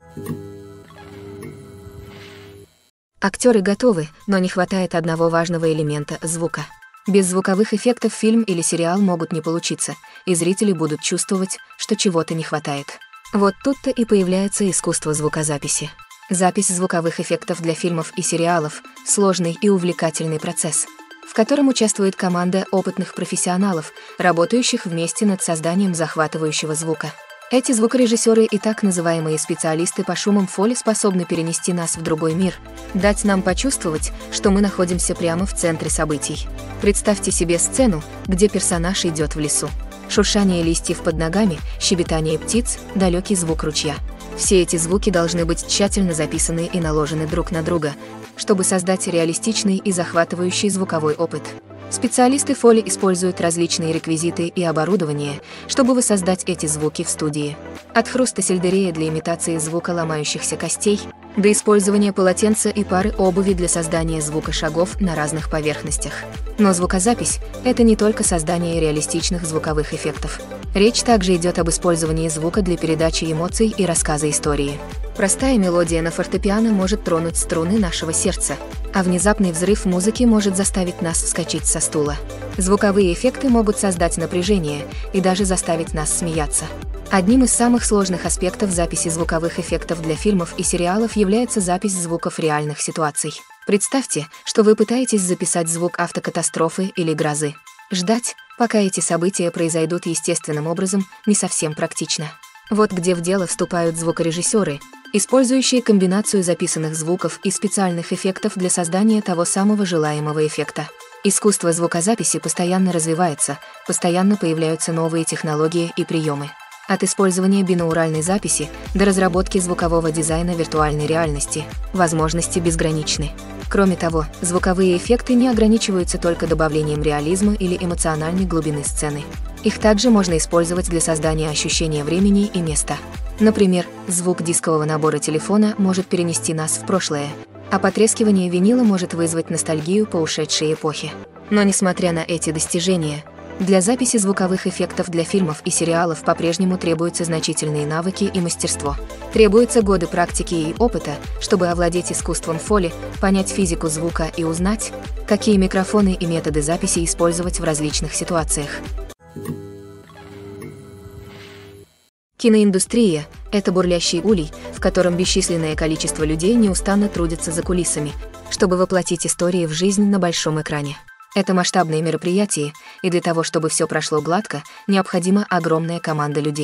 Актеры готовы, но не хватает одного важного элемента – звука. Без звуковых эффектов фильм или сериал могут не получиться, и зрители будут чувствовать, что чего-то не хватает. Вот тут-то и появляется искусство звукозаписи. Запись звуковых эффектов для фильмов и сериалов – сложный и увлекательный процесс, в котором участвует команда опытных профессионалов, работающих вместе над созданием захватывающего звука. Эти звукорежиссеры и так называемые специалисты по шумам фоли способны перенести нас в другой мир, дать нам почувствовать, что мы находимся прямо в центре событий. Представьте себе сцену, где персонаж идет в лесу. Шуршание листьев под ногами, щебетание птиц, далекий звук ручья. Все эти звуки должны быть тщательно записаны и наложены друг на друга, чтобы создать реалистичный и захватывающий звуковой опыт. Специалисты фоли используют различные реквизиты и оборудование, чтобы воссоздать эти звуки в студии. От хруста сельдерея для имитации звука ломающихся костей до использования полотенца и пары обуви для создания звука шагов на разных поверхностях. Но звукозапись – это не только создание реалистичных звуковых эффектов. Речь также идет об использовании звука для передачи эмоций и рассказа истории. Простая мелодия на фортепиано может тронуть струны нашего сердца, а внезапный взрыв музыки может заставить нас вскочить со стула. Звуковые эффекты могут создать напряжение и даже заставить нас смеяться. Одним из самых сложных аспектов записи звуковых эффектов для фильмов и сериалов является запись звуков реальных ситуаций. Представьте, что вы пытаетесь записать звук автокатастрофы или грозы. Ждать, пока эти события произойдут естественным образом, не совсем практично. Вот где в дело вступают звукорежиссеры, использующие комбинацию записанных звуков и специальных эффектов для создания того самого желаемого эффекта. Искусство звукозаписи постоянно развивается, постоянно появляются новые технологии и приемы. От использования бинауральной записи до разработки звукового дизайна виртуальной реальности возможности безграничны. Кроме того, звуковые эффекты не ограничиваются только добавлением реализма или эмоциональной глубины сцены. Их также можно использовать для создания ощущения времени и места. Например, звук дискового набора телефона может перенести нас в прошлое, а потрескивание винила может вызвать ностальгию по ушедшей эпохе. Но несмотря на эти достижения, для записи звуковых эффектов для фильмов и сериалов по-прежнему требуются значительные навыки и мастерство. Требуются годы практики и опыта, чтобы овладеть искусством фоли, понять физику звука и узнать, какие микрофоны и методы записи использовать в различных ситуациях. Киноиндустрия – это бурлящий улей, в котором бесчисленное количество людей неустанно трудятся за кулисами, чтобы воплотить истории в жизнь на большом экране. Это масштабные мероприятия, и для того, чтобы все прошло гладко, необходима огромная команда людей.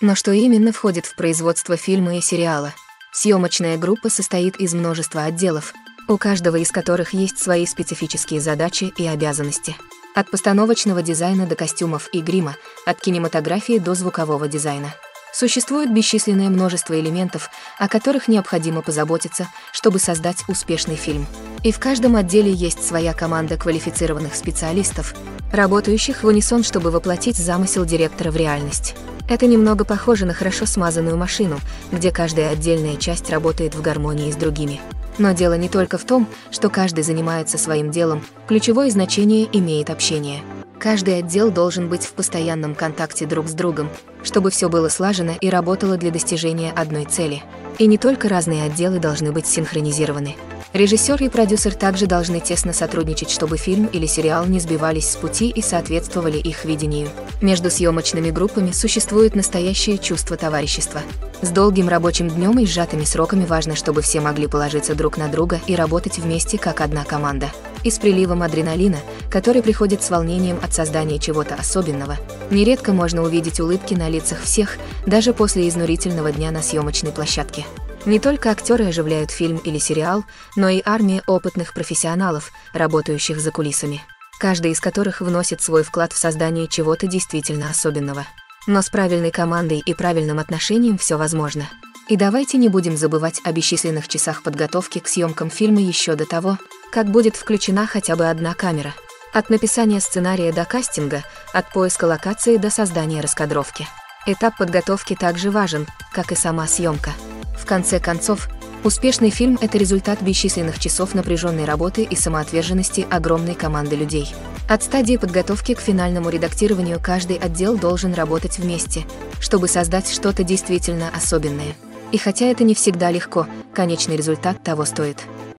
Но что именно входит в производство фильма и сериала? Съемочная группа состоит из множества отделов, у каждого из которых есть свои специфические задачи и обязанности. От постановочного дизайна до костюмов и грима, от кинематографии до звукового дизайна. Существует бесчисленное множество элементов, о которых необходимо позаботиться, чтобы создать успешный фильм. И в каждом отделе есть своя команда квалифицированных специалистов, работающих в унисон, чтобы воплотить замысел директора в реальность. Это немного похоже на хорошо смазанную машину, где каждая отдельная часть работает в гармонии с другими. Но дело не только в том, что каждый занимается своим делом, ключевое значение имеет общение. Каждый отдел должен быть в постоянном контакте друг с другом, чтобы все было слажено и работало для достижения одной цели. И не только разные отделы должны быть синхронизированы. Режиссер и продюсер также должны тесно сотрудничать, чтобы фильм или сериал не сбивались с пути и соответствовали их видению. Между съемочными группами существует настоящее чувство товарищества. С долгим рабочим днем и сжатыми сроками важно, чтобы все могли положиться друг на друга и работать вместе как одна команда. И с приливом адреналина, который приходит с волнением от создания чего-то особенного, нередко можно увидеть улыбки на лицах всех, даже после изнурительного дня на съемочной площадке. Не только актеры оживляют фильм или сериал, но и армия опытных профессионалов, работающих за кулисами, каждый из которых вносит свой вклад в создание чего-то действительно особенного. Но с правильной командой и правильным отношением все возможно. И давайте не будем забывать о бесчисленных часах подготовки к съемкам фильма еще до того, как будет включена хотя бы одна камера. От написания сценария до кастинга, от поиска локации до создания раскадровки. Этап подготовки также важен, как и сама съемка. В конце концов, успешный фильм – это результат бесчисленных часов напряженной работы и самоотверженности огромной команды людей. От стадии подготовки к финальному редактированию каждый отдел должен работать вместе, чтобы создать что-то действительно особенное. И хотя это не всегда легко, конечный результат того стоит.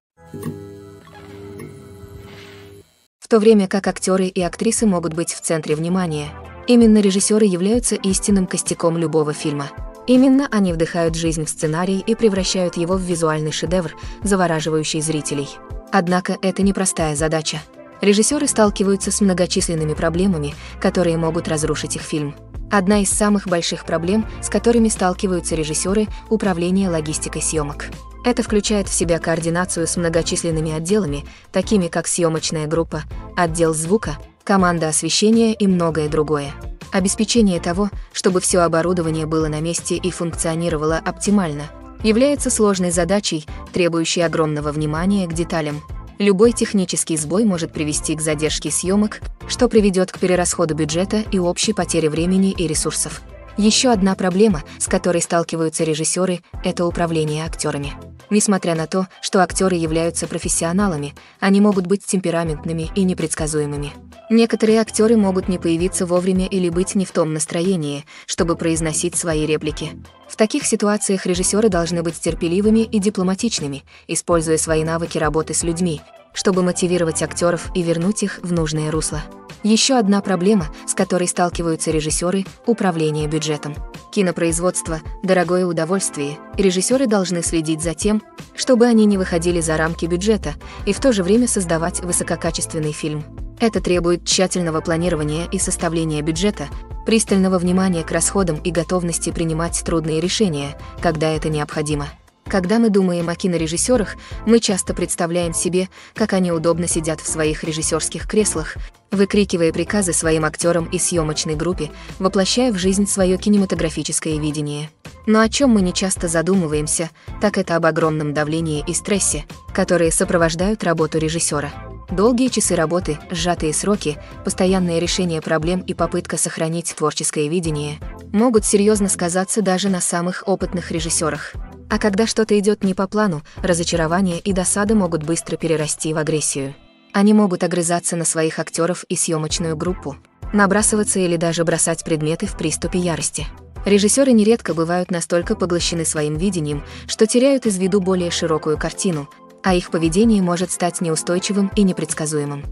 В то время как актеры и актрисы могут быть в центре внимания, именно режиссеры являются истинным костяком любого фильма. Именно они вдыхают жизнь в сценарий и превращают его в визуальный шедевр, завораживающий зрителей. Однако это непростая задача. Режиссеры сталкиваются с многочисленными проблемами, которые могут разрушить их фильм. Одна из самых больших проблем, с которыми сталкиваются режиссеры – управление логистикой съемок. Это включает в себя координацию с многочисленными отделами, такими как съемочная группа, отдел звука, команда освещения и многое другое. Обеспечение того, чтобы все оборудование было на месте и функционировало оптимально, является сложной задачей, требующей огромного внимания к деталям. Любой технический сбой может привести к задержке съемок, что приведет к перерасходу бюджета и общей потере времени и ресурсов. Еще одна проблема, с которой сталкиваются режиссеры, это управление актерами. Несмотря на то, что актеры являются профессионалами, они могут быть темпераментными и непредсказуемыми. Некоторые актеры могут не появиться вовремя или быть не в том настроении, чтобы произносить свои реплики. В таких ситуациях режиссеры должны быть терпеливыми и дипломатичными, используя свои навыки работы с людьми, чтобы мотивировать актеров и вернуть их в нужное русло. Еще одна проблема, с которой сталкиваются режиссеры – управление бюджетом. Кинопроизводство – дорогое удовольствие, и режиссеры должны следить за тем, чтобы они не выходили за рамки бюджета и в то же время создавать высококачественный фильм. Это требует тщательного планирования и составления бюджета, пристального внимания к расходам и готовности принимать трудные решения, когда это необходимо. Когда мы думаем о кинорежиссерах, мы часто представляем себе, как они удобно сидят в своих режиссерских креслах, выкрикивая приказы своим актерам и съемочной группе, воплощая в жизнь свое кинематографическое видение. Но о чем мы не часто задумываемся, так это об огромном давлении и стрессе, которые сопровождают работу режиссера. Долгие часы работы, сжатые сроки, постоянное решение проблем и попытка сохранить творческое видение могут серьезно сказаться даже на самых опытных режиссерах. А когда что-то идет не по плану, разочарование и досада могут быстро перерасти в агрессию. Они могут огрызаться на своих актеров и съемочную группу, набрасываться или даже бросать предметы в приступе ярости. Режиссеры нередко бывают настолько поглощены своим видением, что теряют из виду более широкую картину, а их поведение может стать неустойчивым и непредсказуемым.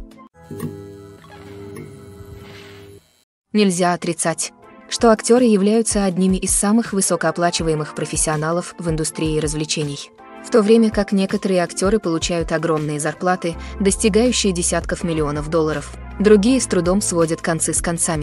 Нельзя отрицать, что актеры являются одними из самых высокооплачиваемых профессионалов в индустрии развлечений. В то время как некоторые актеры получают огромные зарплаты, достигающие десятков миллионов долларов, другие с трудом сводят концы с концами.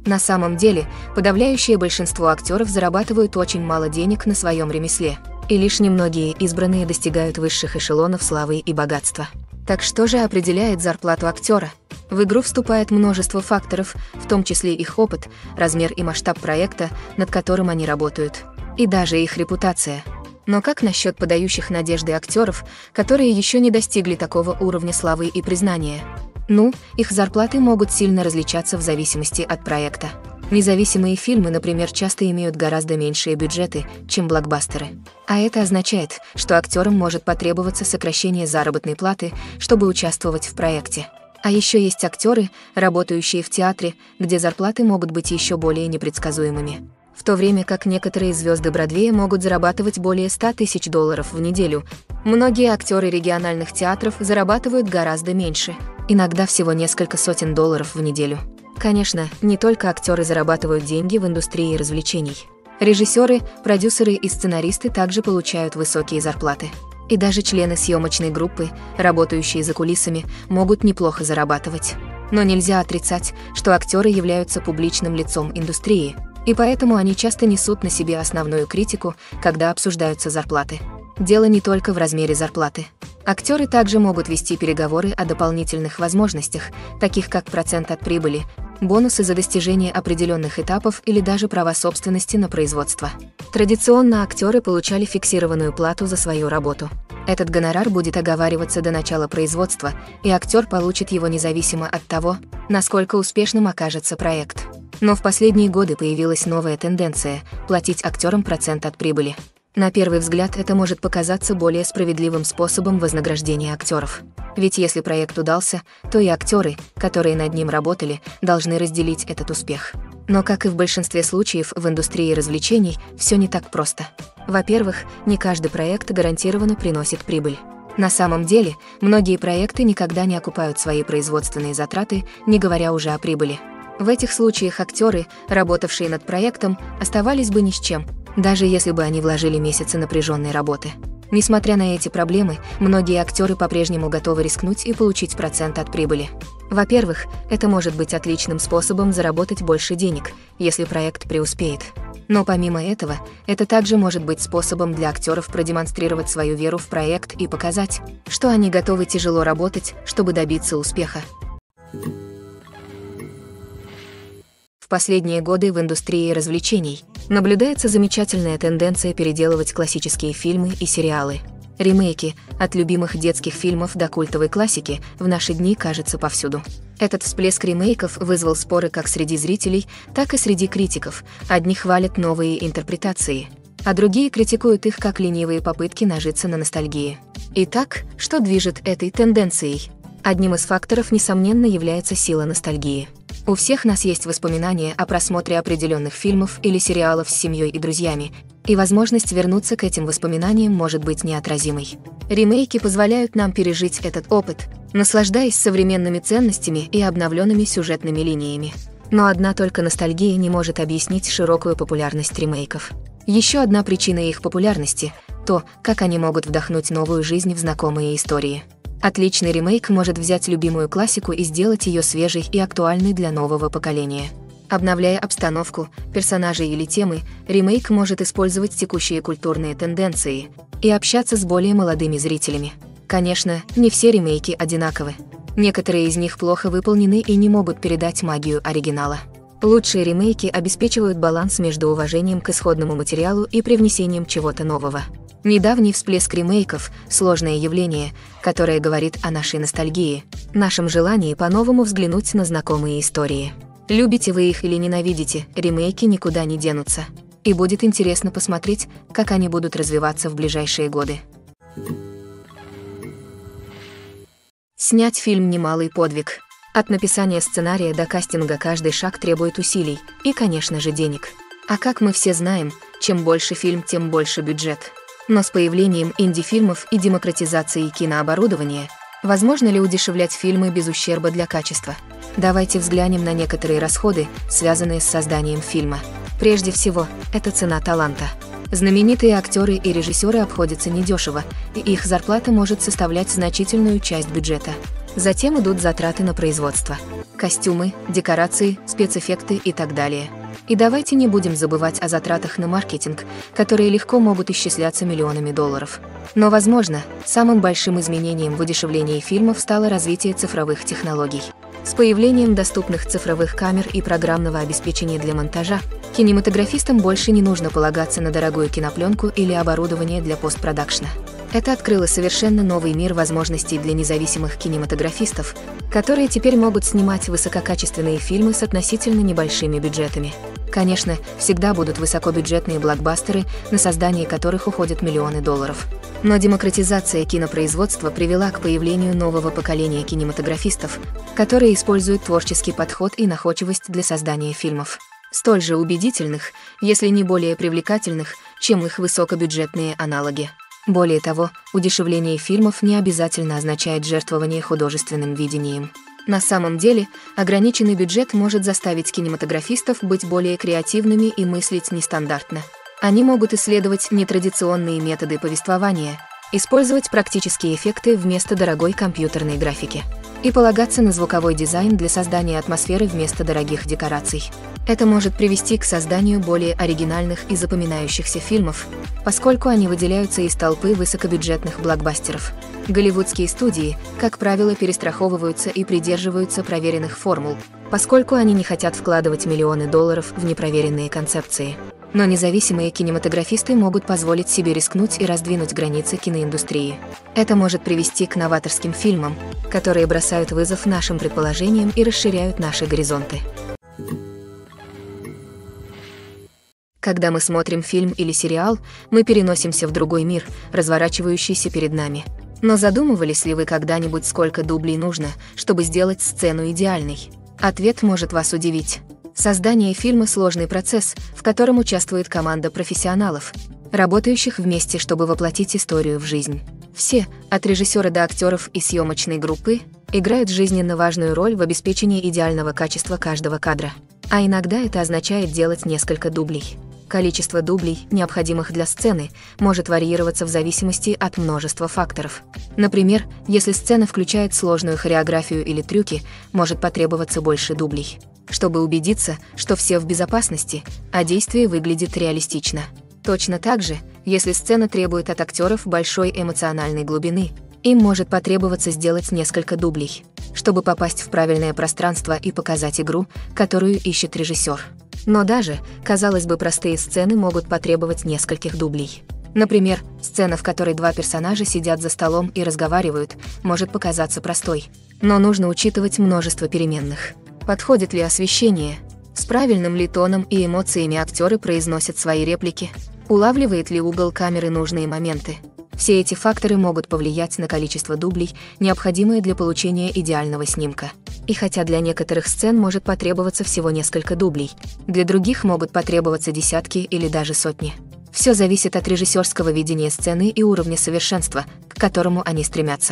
На самом деле, подавляющее большинство актеров зарабатывают очень мало денег на своем ремесле, и лишь немногие избранные достигают высших эшелонов славы и богатства. Так что же определяет зарплату актера? В игру вступает множество факторов, в том числе их опыт, размер и масштаб проекта, над которым они работают, и даже их репутация. Но как насчет подающих надежды актеров, которые еще не достигли такого уровня славы и признания? Ну, их зарплаты могут сильно различаться в зависимости от проекта. Независимые фильмы, например, часто имеют гораздо меньшие бюджеты, чем блокбастеры. А это означает, что актерам может потребоваться сокращение заработной платы, чтобы участвовать в проекте. А еще есть актеры, работающие в театре, где зарплаты могут быть еще более непредсказуемыми. В то время как некоторые звезды Бродвея могут зарабатывать более ста тысяч долларов в неделю, многие актеры региональных театров зарабатывают гораздо меньше, иногда всего несколько сотен долларов в неделю. Конечно, не только актеры зарабатывают деньги в индустрии развлечений. Режиссеры, продюсеры и сценаристы также получают высокие зарплаты. И даже члены съемочной группы, работающие за кулисами, могут неплохо зарабатывать. Но нельзя отрицать, что актеры являются публичным лицом индустрии, и поэтому они часто несут на себе основную критику, когда обсуждаются зарплаты. Дело не только в размере зарплаты. Актеры также могут вести переговоры о дополнительных возможностях, таких как процент от прибыли, бонусы за достижение определенных этапов или даже права собственности на производство. Традиционно актеры получали фиксированную плату за свою работу. Этот гонорар будет оговариваться до начала производства, и актер получит его независимо от того, насколько успешным окажется проект. Но в последние годы появилась новая тенденция – платить актерам процент от прибыли. На первый взгляд это может показаться более справедливым способом вознаграждения актеров. Ведь если проект удался, то и актеры, которые над ним работали, должны разделить этот успех. Но, как и в большинстве случаев в индустрии развлечений, все не так просто. Во-первых, не каждый проект гарантированно приносит прибыль. На самом деле, многие проекты никогда не окупают свои производственные затраты, не говоря уже о прибыли. В этих случаях актеры, работавшие над проектом, оставались бы ни с чем, даже если бы они вложили месяцы напряженной работы. Несмотря на эти проблемы, многие актеры по-прежнему готовы рискнуть и получить процент от прибыли. Во-первых, это может быть отличным способом заработать больше денег, если проект преуспеет. Но помимо этого, это также может быть способом для актеров продемонстрировать свою веру в проект и показать, что они готовы тяжело работать, чтобы добиться успеха. В последние годы в индустрии развлечений наблюдается замечательная тенденция переделывать классические фильмы и сериалы. Ремейки, от любимых детских фильмов до культовой классики, в наши дни кажется повсюду. Этот всплеск ремейков вызвал споры как среди зрителей, так и среди критиков. Одни хвалят новые интерпретации, а другие критикуют их как ленивые попытки нажиться на ностальгии. Итак, что движет этой тенденцией? Одним из факторов, несомненно, является сила ностальгии. У всех нас есть воспоминания о просмотре определенных фильмов или сериалов с семьей и друзьями, и возможность вернуться к этим воспоминаниям может быть неотразимой. Ремейки позволяют нам пережить этот опыт, наслаждаясь современными ценностями и обновленными сюжетными линиями. Но одна только ностальгия не может объяснить широкую популярность ремейков. Еще одна причина их популярности – то, как они могут вдохнуть новую жизнь в знакомые истории. Отличный ремейк может взять любимую классику и сделать ее свежей и актуальной для нового поколения. Обновляя обстановку, персонажей или темы, ремейк может использовать текущие культурные тенденции и общаться с более молодыми зрителями. Конечно, не все ремейки одинаковы. Некоторые из них плохо выполнены и не могут передать магию оригинала. Лучшие ремейки обеспечивают баланс между уважением к исходному материалу и привнесением чего-то нового. Недавний всплеск ремейков – сложное явление, которое говорит о нашей ностальгии, нашем желании по-новому взглянуть на знакомые истории. Любите вы их или ненавидите, ремейки никуда не денутся. И будет интересно посмотреть, как они будут развиваться в ближайшие годы. Снять фильм – немалый подвиг. От написания сценария до кастинга каждый шаг требует усилий и, конечно же, денег. А как мы все знаем, чем больше фильм, тем больше бюджет. Но с появлением инди-фильмов и демократизацией кинооборудования, возможно ли удешевлять фильмы без ущерба для качества? Давайте взглянем на некоторые расходы, связанные с созданием фильма. Прежде всего, это цена таланта. Знаменитые актеры и режиссеры обходятся недешево, и их зарплата может составлять значительную часть бюджета. Затем идут затраты на производство. Костюмы, декорации, спецэффекты и так далее. И давайте не будем забывать о затратах на маркетинг, которые легко могут исчисляться миллионами долларов. Но, возможно, самым большим изменением в удешевлении фильмов стало развитие цифровых технологий. С появлением доступных цифровых камер и программного обеспечения для монтажа, кинематографистам больше не нужно полагаться на дорогую кинопленку или оборудование для постпродакшна. Это открыло совершенно новый мир возможностей для независимых кинематографистов, которые теперь могут снимать высококачественные фильмы с относительно небольшими бюджетами. Конечно, всегда будут высокобюджетные блокбастеры, на создание которых уходят миллионы долларов. Но демократизация кинопроизводства привела к появлению нового поколения кинематографистов, которые используют творческий подход и находчивость для создания фильмов. Столь же убедительных, если не более привлекательных, чем их высокобюджетные аналоги. Более того, удешевление фильмов не обязательно означает жертвование художественным видением. На самом деле, ограниченный бюджет может заставить кинематографистов быть более креативными и мыслить нестандартно. Они могут исследовать нетрадиционные методы повествования, использовать практические эффекты вместо дорогой компьютерной графики и полагаться на звуковой дизайн для создания атмосферы вместо дорогих декораций. Это может привести к созданию более оригинальных и запоминающихся фильмов, поскольку они выделяются из толпы высокобюджетных блокбастеров. Голливудские студии, как правило, перестраховываются и придерживаются проверенных формул, поскольку они не хотят вкладывать миллионы долларов в непроверенные концепции. Но независимые кинематографисты могут позволить себе рискнуть и раздвинуть границы киноиндустрии. Это может привести к новаторским фильмам, которые бросают вызов нашим предположениям и расширяют наши горизонты. Когда мы смотрим фильм или сериал, мы переносимся в другой мир, разворачивающийся перед нами. Но задумывались ли вы когда-нибудь, сколько дублей нужно, чтобы сделать сцену идеальной? Ответ может вас удивить. Создание фильма – сложный процесс, в котором участвует команда профессионалов, работающих вместе, чтобы воплотить историю в жизнь. Все, от режиссера до актеров и съемочной группы, играют жизненно важную роль в обеспечении идеального качества каждого кадра. А иногда это означает делать несколько дублей. Количество дублей, необходимых для сцены, может варьироваться в зависимости от множества факторов. Например, если сцена включает сложную хореографию или трюки, может потребоваться больше дублей, чтобы убедиться, что все в безопасности, а действие выглядит реалистично. Точно так же, если сцена требует от актеров большой эмоциональной глубины, им может потребоваться сделать несколько дублей, чтобы попасть в правильное пространство и показать игру, которую ищет режиссер. Но даже, казалось бы, простые сцены могут потребовать нескольких дублей. Например, сцена, в которой два персонажа сидят за столом и разговаривают, может показаться простой. Но нужно учитывать множество переменных. Подходит ли освещение? С правильным ли тоном и эмоциями актеры произносят свои реплики? Улавливает ли угол камеры нужные моменты? Все эти факторы могут повлиять на количество дублей, необходимое для получения идеального снимка. И хотя для некоторых сцен может потребоваться всего несколько дублей, для других могут потребоваться десятки или даже сотни. Все зависит от режиссерского видения сцены и уровня совершенства, к которому они стремятся.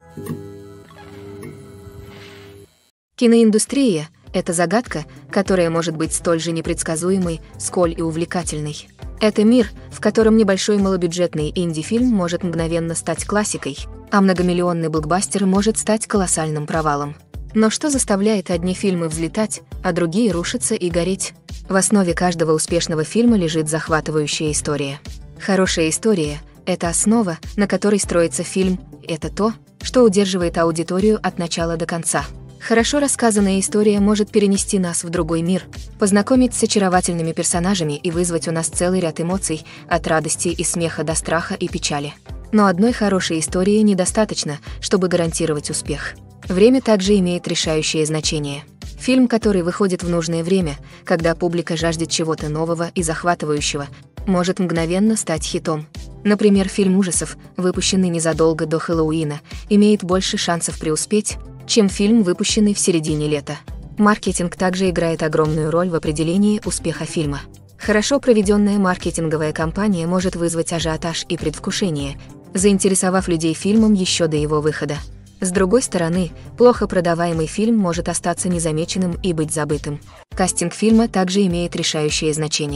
Киноиндустрия – это загадка, которая может быть столь же непредсказуемой, сколь и увлекательной. Это мир, в котором небольшой малобюджетный инди-фильм может мгновенно стать классикой, а многомиллионный блокбастер может стать колоссальным провалом. Но что заставляет одни фильмы взлетать, а другие рушиться и гореть? В основе каждого успешного фильма лежит захватывающая история. Хорошая история – это основа, на которой строится фильм, это то, что удерживает аудиторию от начала до конца. Хорошо рассказанная история может перенести нас в другой мир, познакомить с очаровательными персонажами и вызвать у нас целый ряд эмоций, от радости и смеха до страха и печали. Но одной хорошей истории недостаточно, чтобы гарантировать успех. Время также имеет решающее значение. Фильм, который выходит в нужное время, когда публика жаждет чего-то нового и захватывающего, может мгновенно стать хитом. Например, фильм ужасов, выпущенный незадолго до Хэллоуина, имеет больше шансов преуспеть, чем фильм, выпущенный в середине лета. Маркетинг также играет огромную роль в определении успеха фильма. Хорошо проведенная маркетинговая кампания может вызвать ажиотаж и предвкушение, заинтересовав людей фильмом еще до его выхода. С другой стороны, плохо продаваемый фильм может остаться незамеченным и быть забытым. Кастинг фильма также имеет решающее значение.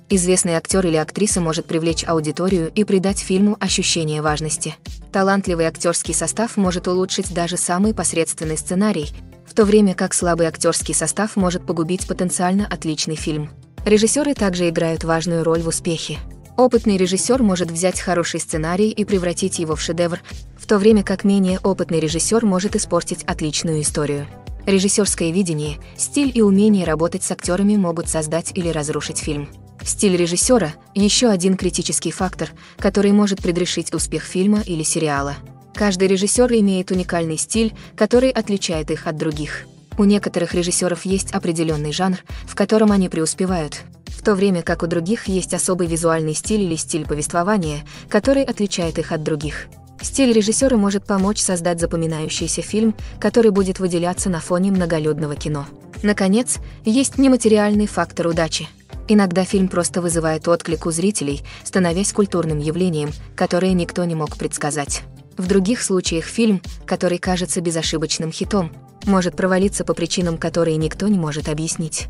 Известный актер или актриса может привлечь аудиторию и придать фильму ощущение важности. Талантливый актерский состав может улучшить даже самый посредственный сценарий, в то время как слабый актерский состав может погубить потенциально отличный фильм. Режиссеры также играют важную роль в успехе. Опытный режиссер может взять хороший сценарий и превратить его в шедевр, в то время как менее опытный режиссер может испортить отличную историю. Режиссерское видение, стиль и умение работать с актерами могут создать или разрушить фильм. Стиль режиссера – еще один критический фактор, который может предрешить успех фильма или сериала. Каждый режиссер имеет уникальный стиль, который отличает их от других. У некоторых режиссеров есть определенный жанр, в котором они преуспевают, в то время как у других есть особый визуальный стиль или стиль повествования, который отличает их от других. Стиль режиссера может помочь создать запоминающийся фильм, который будет выделяться на фоне многолюдного кино. Наконец, есть нематериальный фактор удачи. Иногда фильм просто вызывает отклик у зрителей, становясь культурным явлением, которое никто не мог предсказать. В других случаях фильм, который кажется безошибочным хитом, может провалиться по причинам, которые никто не может объяснить.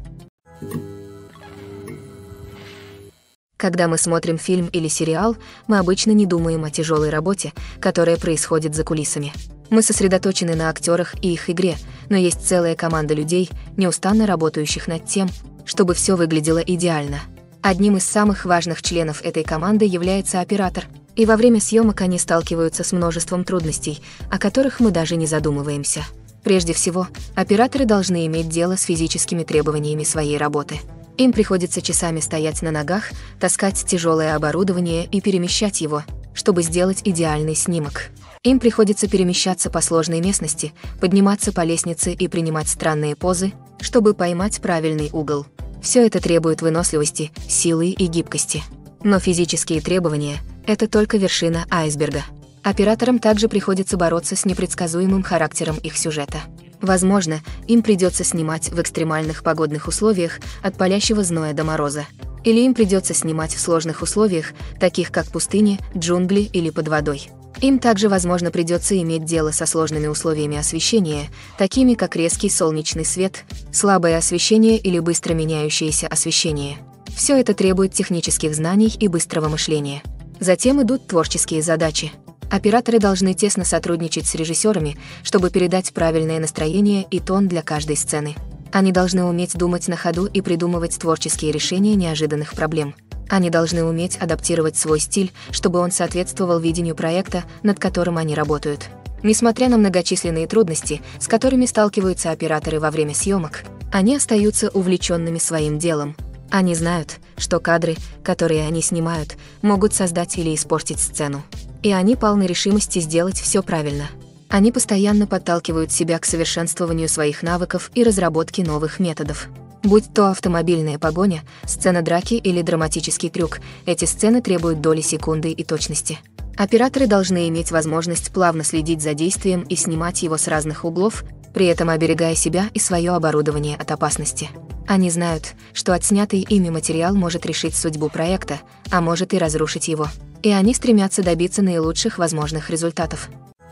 Когда мы смотрим фильм или сериал, мы обычно не думаем о тяжелой работе, которая происходит за кулисами. Мы сосредоточены на актерах и их игре, но есть целая команда людей, неустанно работающих над тем, чтобы все выглядело идеально. Одним из самых важных членов этой команды является оператор, и во время съемок они сталкиваются с множеством трудностей, о которых мы даже не задумываемся. Прежде всего, операторы должны иметь дело с физическими требованиями своей работы. Им приходится часами стоять на ногах, таскать тяжелое оборудование и перемещать его, чтобы сделать идеальный снимок. Им приходится перемещаться по сложной местности, подниматься по лестнице и принимать странные позы, чтобы поймать правильный угол. Все это требует выносливости, силы и гибкости. Но физические требования – это только вершина айсберга. Операторам также приходится бороться с непредсказуемым характером их сюжета. Возможно, им придется снимать в экстремальных погодных условиях от палящего зноя до мороза. Или им придется снимать в сложных условиях, таких как пустыни, джунгли или под водой. Им также, возможно, придется иметь дело со сложными условиями освещения, такими как резкий солнечный свет, слабое освещение или быстро меняющееся освещение. Все это требует технических знаний и быстрого мышления. Затем идут творческие задачи. Операторы должны тесно сотрудничать с режиссерами, чтобы передать правильное настроение и тон для каждой сцены. Они должны уметь думать на ходу и придумывать творческие решения неожиданных проблем. Они должны уметь адаптировать свой стиль, чтобы он соответствовал видению проекта, над которым они работают. Несмотря на многочисленные трудности, с которыми сталкиваются операторы во время съемок, они остаются увлеченными своим делом. Они знают, что кадры, которые они снимают, могут создать или испортить сцену. И они полны решимости сделать все правильно. Они постоянно подталкивают себя к совершенствованию своих навыков и разработке новых методов. Будь то автомобильная погоня, сцена драки или драматический трюк, эти сцены требуют доли секунды и точности. Операторы должны иметь возможность плавно следить за действием и снимать его с разных углов, при этом оберегая себя и свое оборудование от опасности. Они знают, что отснятый ими материал может решить судьбу проекта, а может и разрушить его. И они стремятся добиться наилучших возможных результатов.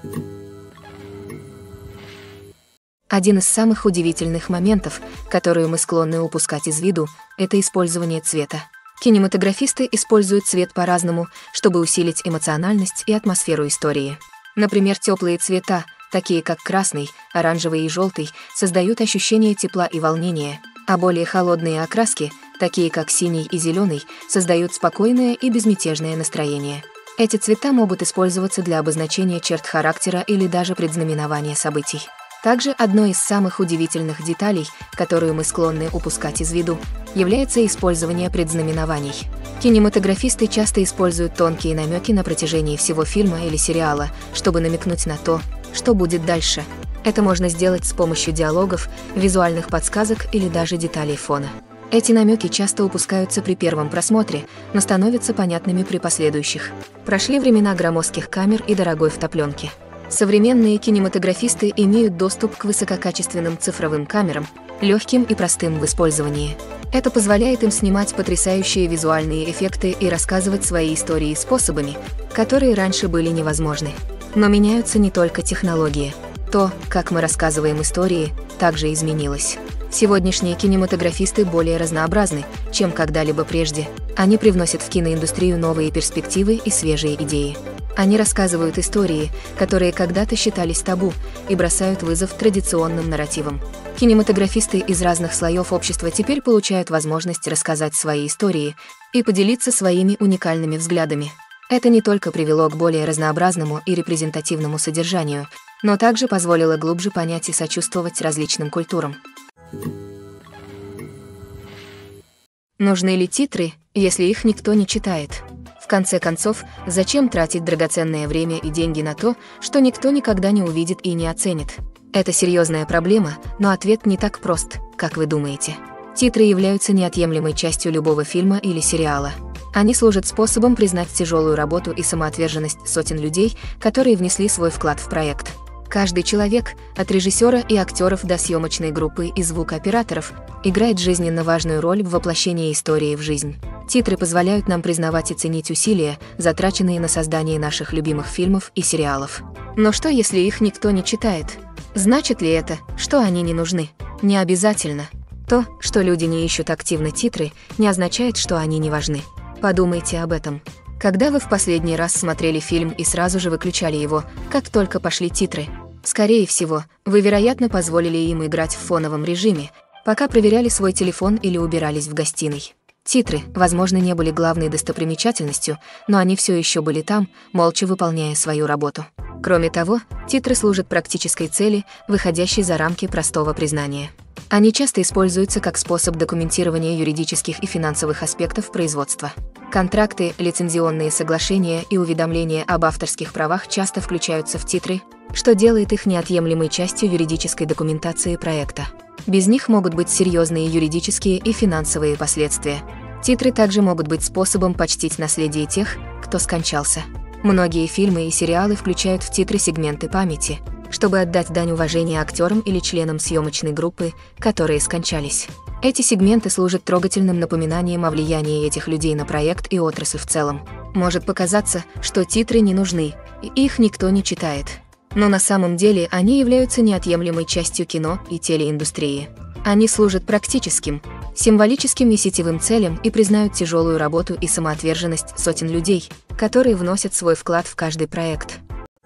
Один из самых удивительных моментов, которые мы склонны упускать из виду, это использование цвета. Кинематографисты используют цвет по-разному, чтобы усилить эмоциональность и атмосферу истории. Например, теплые цвета, такие как красный, оранжевый и желтый, создают ощущение тепла и волнения, а более холодные окраски, такие как синий и зеленый, создают спокойное и безмятежное настроение. Эти цвета могут использоваться для обозначения черт характера или даже предзнаменования событий. Также одной из самых удивительных деталей, которую мы склонны упускать из виду, является использование предзнаменований. Кинематографисты часто используют тонкие намеки на протяжении всего фильма или сериала, чтобы намекнуть на то, что будет дальше. Это можно сделать с помощью диалогов, визуальных подсказок или даже деталей фона. Эти намеки часто упускаются при первом просмотре, но становятся понятными при последующих. Прошли времена громоздких камер и дорогой фотопленки. Современные кинематографисты имеют доступ к высококачественным цифровым камерам, легким и простым в использовании. Это позволяет им снимать потрясающие визуальные эффекты и рассказывать свои истории способами, которые раньше были невозможны. Но меняются не только технологии. То, как мы рассказываем истории, также изменилось. Сегодняшние кинематографисты более разнообразны, чем когда-либо прежде. Они привносят в киноиндустрию новые перспективы и свежие идеи. Они рассказывают истории, которые когда-то считались табу, и бросают вызов традиционным нарративам. Кинематографисты из разных слоев общества теперь получают возможность рассказать свои истории и поделиться своими уникальными взглядами. Это не только привело к более разнообразному и репрезентативному содержанию, но также позволило глубже понять и сочувствовать различным культурам. Нужны ли титры, если их никто не читает? В конце концов, зачем тратить драгоценное время и деньги на то, что никто никогда не увидит и не оценит? Это серьезная проблема, но ответ не так прост, как вы думаете. Титры являются неотъемлемой частью любого фильма или сериала. Они служат способом признать тяжелую работу и самоотверженность сотен людей, которые внесли свой вклад в проект. Каждый человек, от режиссера и актеров до съемочной группы и звукооператоров, играет жизненно важную роль в воплощении истории в жизнь. Титры позволяют нам признавать и ценить усилия, затраченные на создание наших любимых фильмов и сериалов. Но что, если их никто не читает? Значит ли это, что они не нужны? Не обязательно. То, что люди не ищут активно титры, не означает, что они не важны. Подумайте об этом. Когда вы в последний раз смотрели фильм и сразу же выключали его, как только пошли титры? Скорее всего, вы, вероятно, позволили им играть в фоновом режиме, пока проверяли свой телефон или убирались в гостиной. Титры, возможно, не были главной достопримечательностью, но они все еще были там, молча выполняя свою работу. Кроме того, титры служат практической цели, выходящей за рамки простого признания. Они часто используются как способ документирования юридических и финансовых аспектов производства. Контракты, лицензионные соглашения и уведомления об авторских правах часто включаются в титры, что делает их неотъемлемой частью юридической документации проекта. Без них могут быть серьезные юридические и финансовые последствия. Титры также могут быть способом почтить наследие тех, кто скончался. Многие фильмы и сериалы включают в титры сегменты памяти, чтобы отдать дань уважения актерам или членам съемочной группы, которые скончались. Эти сегменты служат трогательным напоминанием о влиянии этих людей на проект и отрасль в целом. Может показаться, что титры не нужны, и их никто не читает. Но на самом деле они являются неотъемлемой частью кино и телеиндустрии. Они служат практическим, символическим и сетевым целям и признают тяжелую работу и самоотверженность сотен людей, которые вносят свой вклад в каждый проект.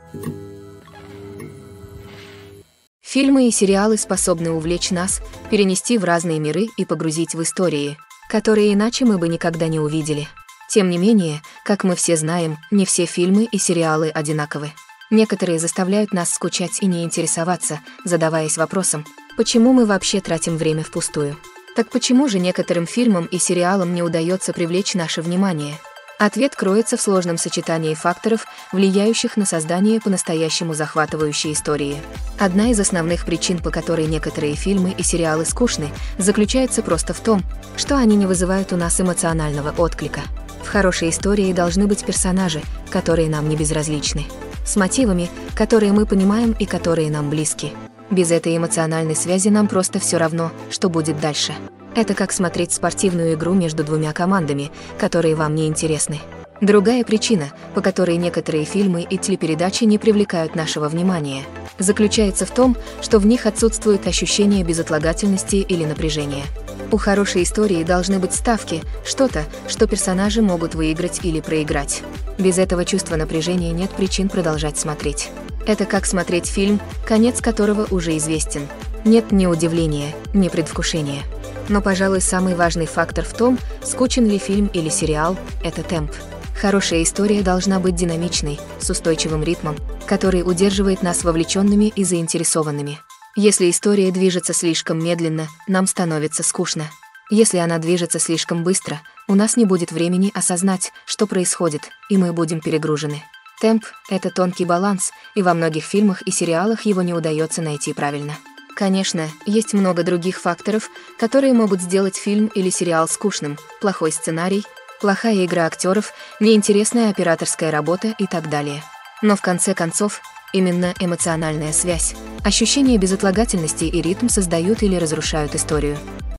Фильмы и сериалы способны увлечь нас, перенести в разные миры и погрузить в истории, которые иначе мы бы никогда не увидели. Тем не менее, как мы все знаем, не все фильмы и сериалы одинаковы. Некоторые заставляют нас скучать и не интересоваться, задаваясь вопросом, почему мы вообще тратим время впустую? Так почему же некоторым фильмам и сериалам не удается привлечь наше внимание? Ответ кроется в сложном сочетании факторов, влияющих на создание по-настоящему захватывающей истории. Одна из основных причин, по которой некоторые фильмы и сериалы скучны, заключается просто в том, что они не вызывают у нас эмоционального отклика. В хорошей истории должны быть персонажи, которые нам не безразличны, с мотивами, которые мы понимаем и которые нам близки. Без этой эмоциональной связи нам просто все равно, что будет дальше. Это как смотреть спортивную игру между двумя командами, которые вам не интересны. Другая причина, по которой некоторые фильмы и телепередачи не привлекают нашего внимания, заключается в том, что в них отсутствует ощущение безотлагательности или напряжения. У хорошей истории должны быть ставки, что-то, что персонажи могут выиграть или проиграть. Без этого чувства напряжения нет причин продолжать смотреть. Это как смотреть фильм, конец которого уже известен. Нет ни удивления, ни предвкушения. Но, пожалуй, самый важный фактор в том, скучен ли фильм или сериал, это темп. Хорошая история должна быть динамичной, с устойчивым ритмом, который удерживает нас вовлеченными и заинтересованными. Если история движется слишком медленно, нам становится скучно. Если она движется слишком быстро, у нас не будет времени осознать, что происходит, и мы будем перегружены. Темп — это тонкий баланс, и во многих фильмах и сериалах его не удается найти правильно. Конечно, есть много других факторов, которые могут сделать фильм или сериал скучным: плохой сценарий, плохая игра актеров, неинтересная операторская работа и так далее. Но в конце концов, именно эмоциональная связь, ощущение безотлагательности и ритм создают или разрушают историю.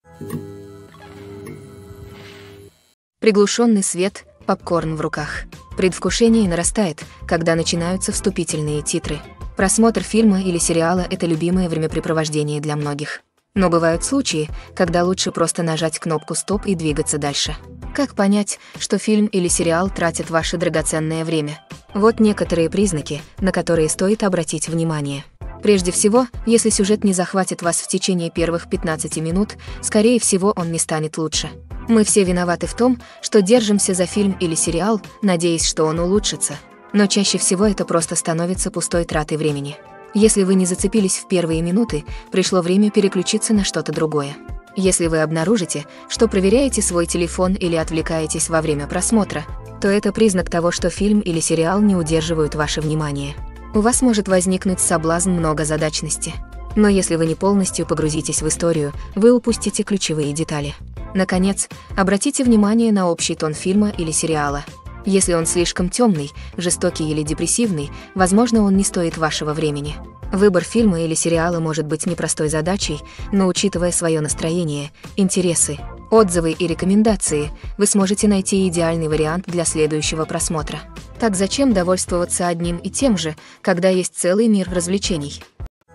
Приглушенный свет, попкорн в руках. Предвкушение нарастает, когда начинаются вступительные титры. Просмотр фильма или сериала — это любимое времяпрепровождение для многих. Но бывают случаи, когда лучше просто нажать кнопку «Стоп» и двигаться дальше. Как понять, что фильм или сериал тратит ваше драгоценное время? Вот некоторые признаки, на которые стоит обратить внимание. Прежде всего, если сюжет не захватит вас в течение первых пятнадцати минут, скорее всего, он не станет лучше. Мы все виноваты в том, что держимся за фильм или сериал, надеясь, что он улучшится. Но чаще всего это просто становится пустой тратой времени. Если вы не зацепились в первые минуты, пришло время переключиться на что-то другое. Если вы обнаружите, что проверяете свой телефон или отвлекаетесь во время просмотра, то это признак того, что фильм или сериал не удерживают ваше внимание. У вас может возникнуть соблазн многозадачности. Но если вы не полностью погрузитесь в историю, вы упустите ключевые детали. Наконец, обратите внимание на общий тон фильма или сериала. Если он слишком темный, жестокий или депрессивный, возможно, он не стоит вашего времени. Выбор фильма или сериала может быть непростой задачей, но учитывая свое настроение, интересы, отзывы и рекомендации, вы сможете найти идеальный вариант для следующего просмотра. Так зачем довольствоваться одним и тем же, когда есть целый мир развлечений?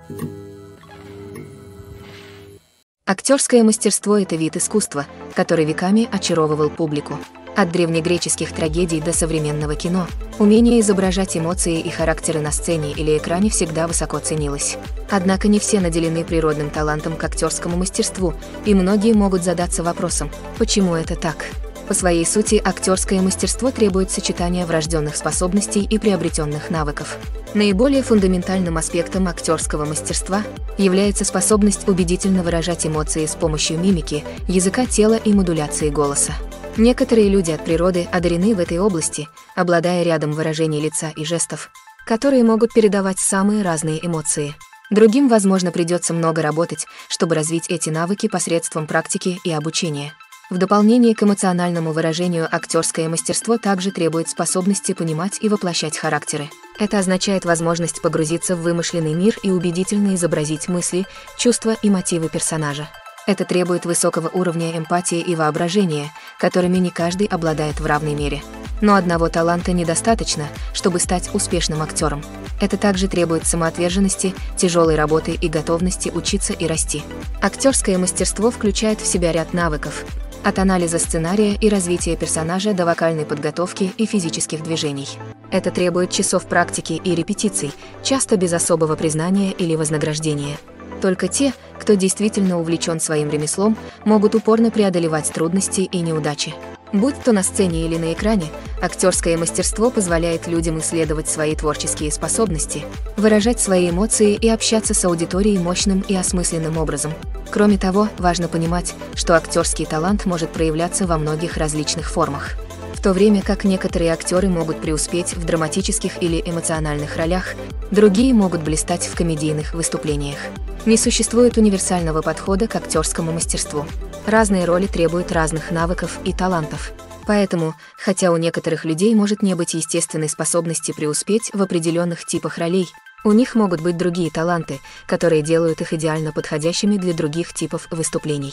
Актерское мастерство – это вид искусства, который веками очаровывал публику. От древнегреческих трагедий до современного кино, умение изображать эмоции и характеры на сцене или экране всегда высоко ценилось. Однако не все наделены природным талантом к актерскому мастерству, и многие могут задаться вопросом, почему это так? По своей сути, актерское мастерство требует сочетания врожденных способностей и приобретенных навыков. Наиболее фундаментальным аспектом актерского мастерства является способность убедительно выражать эмоции с помощью мимики, языка тела и модуляции голоса. Некоторые люди от природы одарены в этой области, обладая рядом выражений лица и жестов, которые могут передавать самые разные эмоции. Другим, возможно, придется много работать, чтобы развить эти навыки посредством практики и обучения. В дополнение к эмоциональному выражению актерское мастерство также требует способности понимать и воплощать характеры. Это означает возможность погрузиться в вымышленный мир и убедительно изобразить мысли, чувства и мотивы персонажа. Это требует высокого уровня эмпатии и воображения, которыми не каждый обладает в равной мере. Но одного таланта недостаточно, чтобы стать успешным актером. Это также требует самоотверженности, тяжелой работы и готовности учиться и расти. Актерское мастерство включает в себя ряд навыков, от анализа сценария и развития персонажа до вокальной подготовки и физических движений. Это требует часов практики и репетиций, часто без особого признания или вознаграждения. Только те, кто действительно увлечен своим ремеслом, могут упорно преодолевать трудности и неудачи. Будь то на сцене или на экране, актерское мастерство позволяет людям исследовать свои творческие способности, выражать свои эмоции и общаться с аудиторией мощным и осмысленным образом. Кроме того, важно понимать, что актерский талант может проявляться во многих различных формах. В то время как некоторые актеры могут преуспеть в драматических или эмоциональных ролях, другие могут блистать в комедийных выступлениях. Не существует универсального подхода к актерскому мастерству. Разные роли требуют разных навыков и талантов. Поэтому, хотя у некоторых людей может не быть естественной способности преуспеть в определенных типах ролей, у них могут быть другие таланты, которые делают их идеально подходящими для других типов выступлений.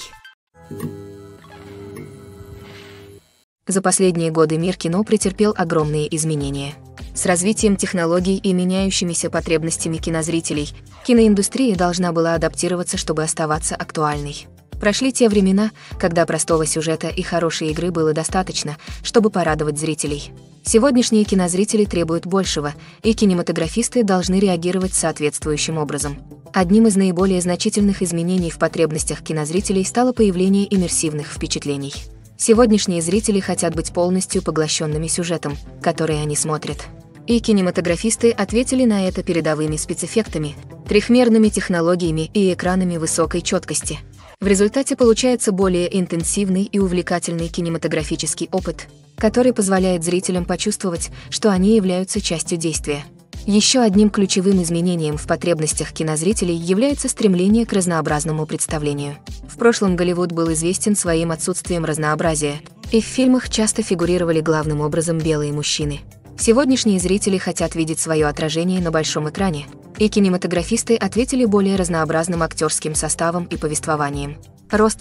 За последние годы мир кино претерпел огромные изменения. С развитием технологий и меняющимися потребностями кинозрителей, киноиндустрия должна была адаптироваться, чтобы оставаться актуальной. Прошли те времена, когда простого сюжета и хорошей игры было достаточно, чтобы порадовать зрителей. Сегодняшние кинозрители требуют большего, и кинематографисты должны реагировать соответствующим образом. Одним из наиболее значительных изменений в потребностях кинозрителей стало появление иммерсивных впечатлений. Сегодняшние зрители хотят быть полностью поглощенными сюжетом, который они смотрят. И кинематографисты ответили на это передовыми спецэффектами, трехмерными технологиями и экранами высокой четкости. В результате получается более интенсивный и увлекательный кинематографический опыт, который позволяет зрителям почувствовать, что они являются частью действия. Еще одним ключевым изменением в потребностях кинозрителей является стремление к разнообразному представлению. В прошлом Голливуд был известен своим отсутствием разнообразия, и в фильмах часто фигурировали главным образом белые мужчины. Сегодняшние зрители хотят видеть свое отражение на большом экране, и кинематографисты ответили более разнообразным актерским составом и повествованием. Рост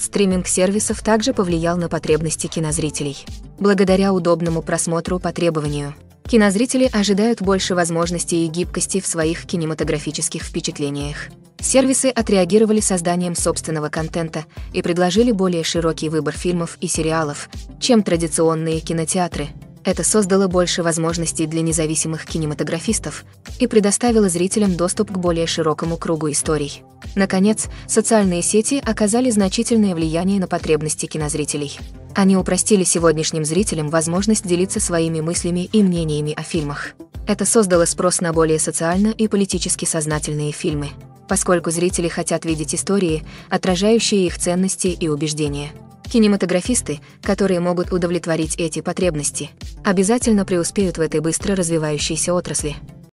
стриминг-сервисов также повлиял на потребности кинозрителей. Благодаря удобному просмотру по требованию, Кинозрители ожидают больше возможностей и гибкости в своих кинематографических впечатлениях. Сервисы отреагировали созданием собственного контента и предложили более широкий выбор фильмов и сериалов, чем традиционные кинотеатры. Это создало больше возможностей для независимых кинематографистов и предоставило зрителям доступ к более широкому кругу историй. Наконец, социальные сети оказали значительное влияние на потребности кинозрителей. Они упростили сегодняшним зрителям возможность делиться своими мыслями и мнениями о фильмах. Это создало спрос на более социально и политически сознательные фильмы, поскольку зрители хотят видеть истории, отражающие их ценности и убеждения. Кинематографисты, которые могут удовлетворить эти потребности, обязательно преуспеют в этой быстро развивающейся отрасли.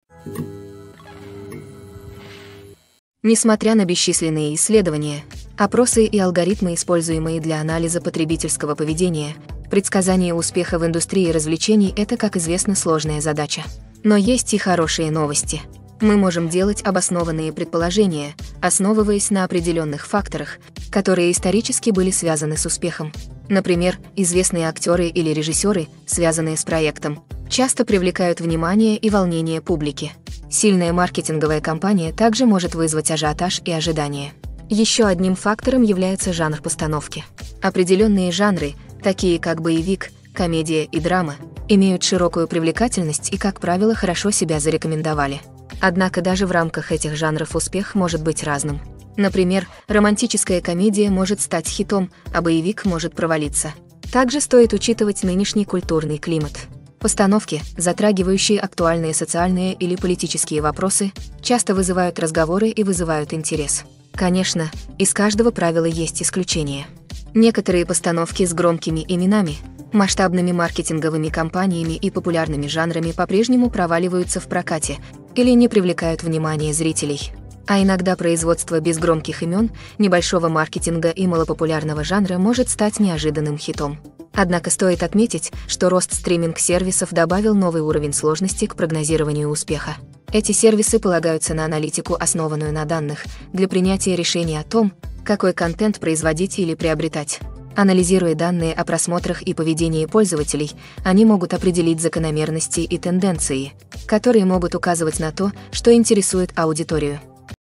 Несмотря на бесчисленные исследования, опросы и алгоритмы, используемые для анализа потребительского поведения, предсказание успеха в индустрии развлечений – это, как известно, сложная задача. Но есть и хорошие новости. Мы можем делать обоснованные предположения, основываясь на определенных факторах, которые исторически были связаны с успехом. Например, известные актеры или режиссеры, связанные с проектом, часто привлекают внимание и волнение публики. Сильная маркетинговая кампания также может вызвать ажиотаж и ожидания. Еще одним фактором является жанр постановки. Определенные жанры, такие как боевик, комедия и драма, имеют широкую привлекательность и, как правило, хорошо себя зарекомендовали. Однако даже в рамках этих жанров успех может быть разным. Например, романтическая комедия может стать хитом, а боевик может провалиться. Также стоит учитывать нынешний культурный климат. Постановки, затрагивающие актуальные социальные или политические вопросы, часто вызывают разговоры и вызывают интерес. Конечно, из каждого правила есть исключения. Некоторые постановки с громкими именами, масштабными маркетинговыми кампаниями и популярными жанрами по-прежнему проваливаются в прокате или не привлекают внимания зрителей. А иногда производство без громких имен, небольшого маркетинга и малопопулярного жанра может стать неожиданным хитом. Однако стоит отметить, что рост стриминг-сервисов добавил новый уровень сложности к прогнозированию успеха. Эти сервисы полагаются на аналитику, основанную на данных, для принятия решения о том, какой контент производить или приобретать. Анализируя данные о просмотрах и поведении пользователей, они могут определить закономерности и тенденции, которые могут указывать на то, что интересует аудиторию.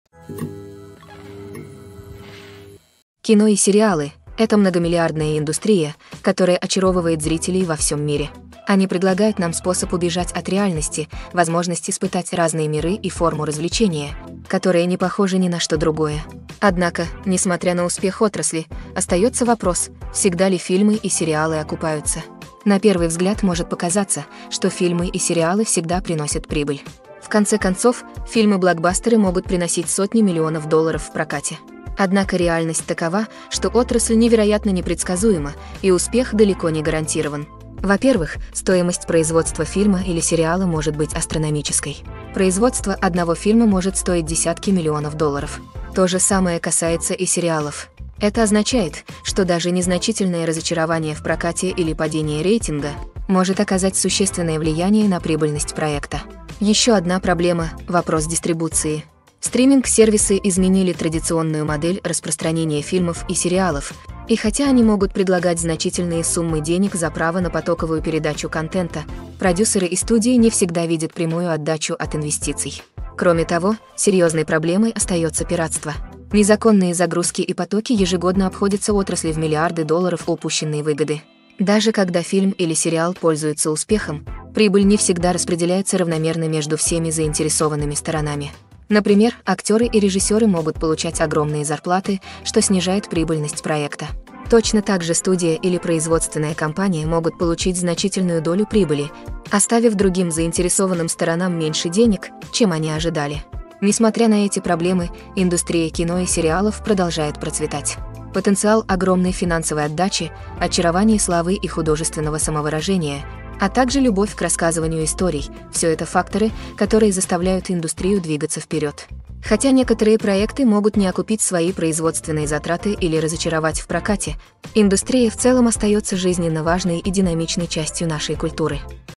Кино и сериалы – это многомиллиардная индустрия, которая очаровывает зрителей во всем мире. Они предлагают нам способ убежать от реальности, возможность испытать разные миры и форму развлечения, которые не похожи ни на что другое. Однако, несмотря на успех отрасли, остается вопрос, всегда ли фильмы и сериалы окупаются. На первый взгляд может показаться, что фильмы и сериалы всегда приносят прибыль. В конце концов, фильмы-блокбастеры могут приносить сотни миллионов долларов в прокате. Однако реальность такова, что отрасль невероятно непредсказуема, и успех далеко не гарантирован. Во-первых, стоимость производства фильма или сериала может быть астрономической. Производство одного фильма может стоить десятки миллионов долларов. То же самое касается и сериалов. Это означает, что даже незначительное разочарование в прокате или падение рейтинга может оказать существенное влияние на прибыльность проекта. Еще одна проблема – вопрос дистрибуции. Стриминг-сервисы изменили традиционную модель распространения фильмов и сериалов, и хотя они могут предлагать значительные суммы денег за право на потоковую передачу контента, продюсеры и студии не всегда видят прямую отдачу от инвестиций. Кроме того, серьезной проблемой остается пиратство. Незаконные загрузки и потоки ежегодно обходятся отрасли в миллиарды долларов упущенной выгоды. Даже когда фильм или сериал пользуются успехом, прибыль не всегда распределяется равномерно между всеми заинтересованными сторонами. Например, актеры и режиссеры могут получать огромные зарплаты, что снижает прибыльность проекта. Точно так же студия или производственная компания могут получить значительную долю прибыли, оставив другим заинтересованным сторонам меньше денег, чем они ожидали. Несмотря на эти проблемы, индустрия кино и сериалов продолжает процветать. Потенциал огромной финансовой отдачи, очарование славы и художественного самовыражения, а также любовь к рассказыванию историй – все это факторы, которые заставляют индустрию двигаться вперед. Хотя некоторые проекты могут не окупить свои производственные затраты или разочаровать в прокате, индустрия в целом остается жизненно важной и динамичной частью нашей культуры.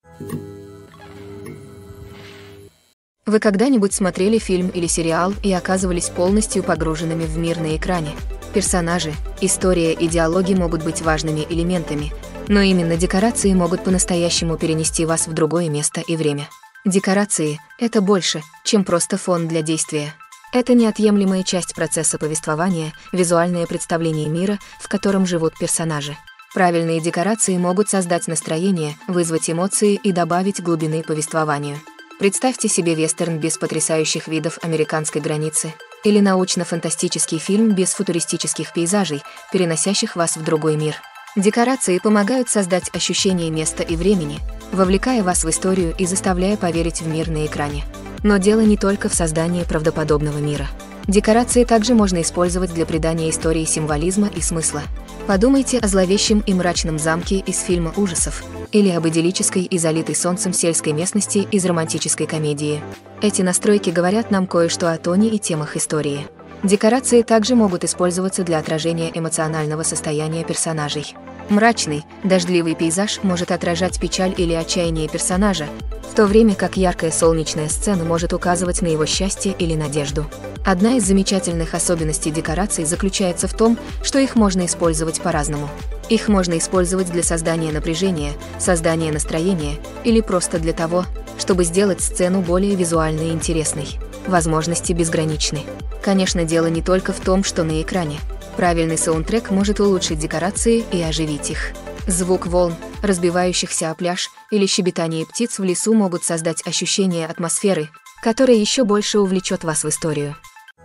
Вы когда-нибудь смотрели фильм или сериал и оказывались полностью погруженными в мир на экране? Персонажи, история и диалоги могут быть важными элементами, Но именно декорации могут по-настоящему перенести вас в другое место и время. Декорации — это больше, чем просто фон для действия. Это неотъемлемая часть процесса повествования, визуальное представление мира, в котором живут персонажи. Правильные декорации могут создать настроение, вызвать эмоции и добавить глубины повествованию. Представьте себе вестерн без потрясающих видов американской границы или научно-фантастический фильм без футуристических пейзажей, переносящих вас в другой мир. Декорации помогают создать ощущение места и времени, вовлекая вас в историю и заставляя поверить в мир на экране. Но дело не только в создании правдоподобного мира. Декорации также можно использовать для придания истории символизма и смысла. Подумайте о зловещем и мрачном замке из фильма ужасов или об идиллической и залитой солнцем сельской местности из романтической комедии. Эти настройки говорят нам кое-что о тоне и темах истории. Декорации также могут использоваться для отражения эмоционального состояния персонажей. Мрачный, дождливый пейзаж может отражать печаль или отчаяние персонажа, в то время как яркая солнечная сцена может указывать на его счастье или надежду. Одна из замечательных особенностей декораций заключается в том, что их можно использовать по-разному. Их можно использовать для создания напряжения, создания настроения или просто для того, чтобы сделать сцену более визуально интересной. Возможности безграничны. Конечно, дело не только в том, что на экране. Правильный саундтрек может улучшить декорации и оживить их. Звук волн, разбивающихся о пляж, или щебетание птиц в лесу могут создать ощущение атмосферы, которая еще больше увлечет вас в историю.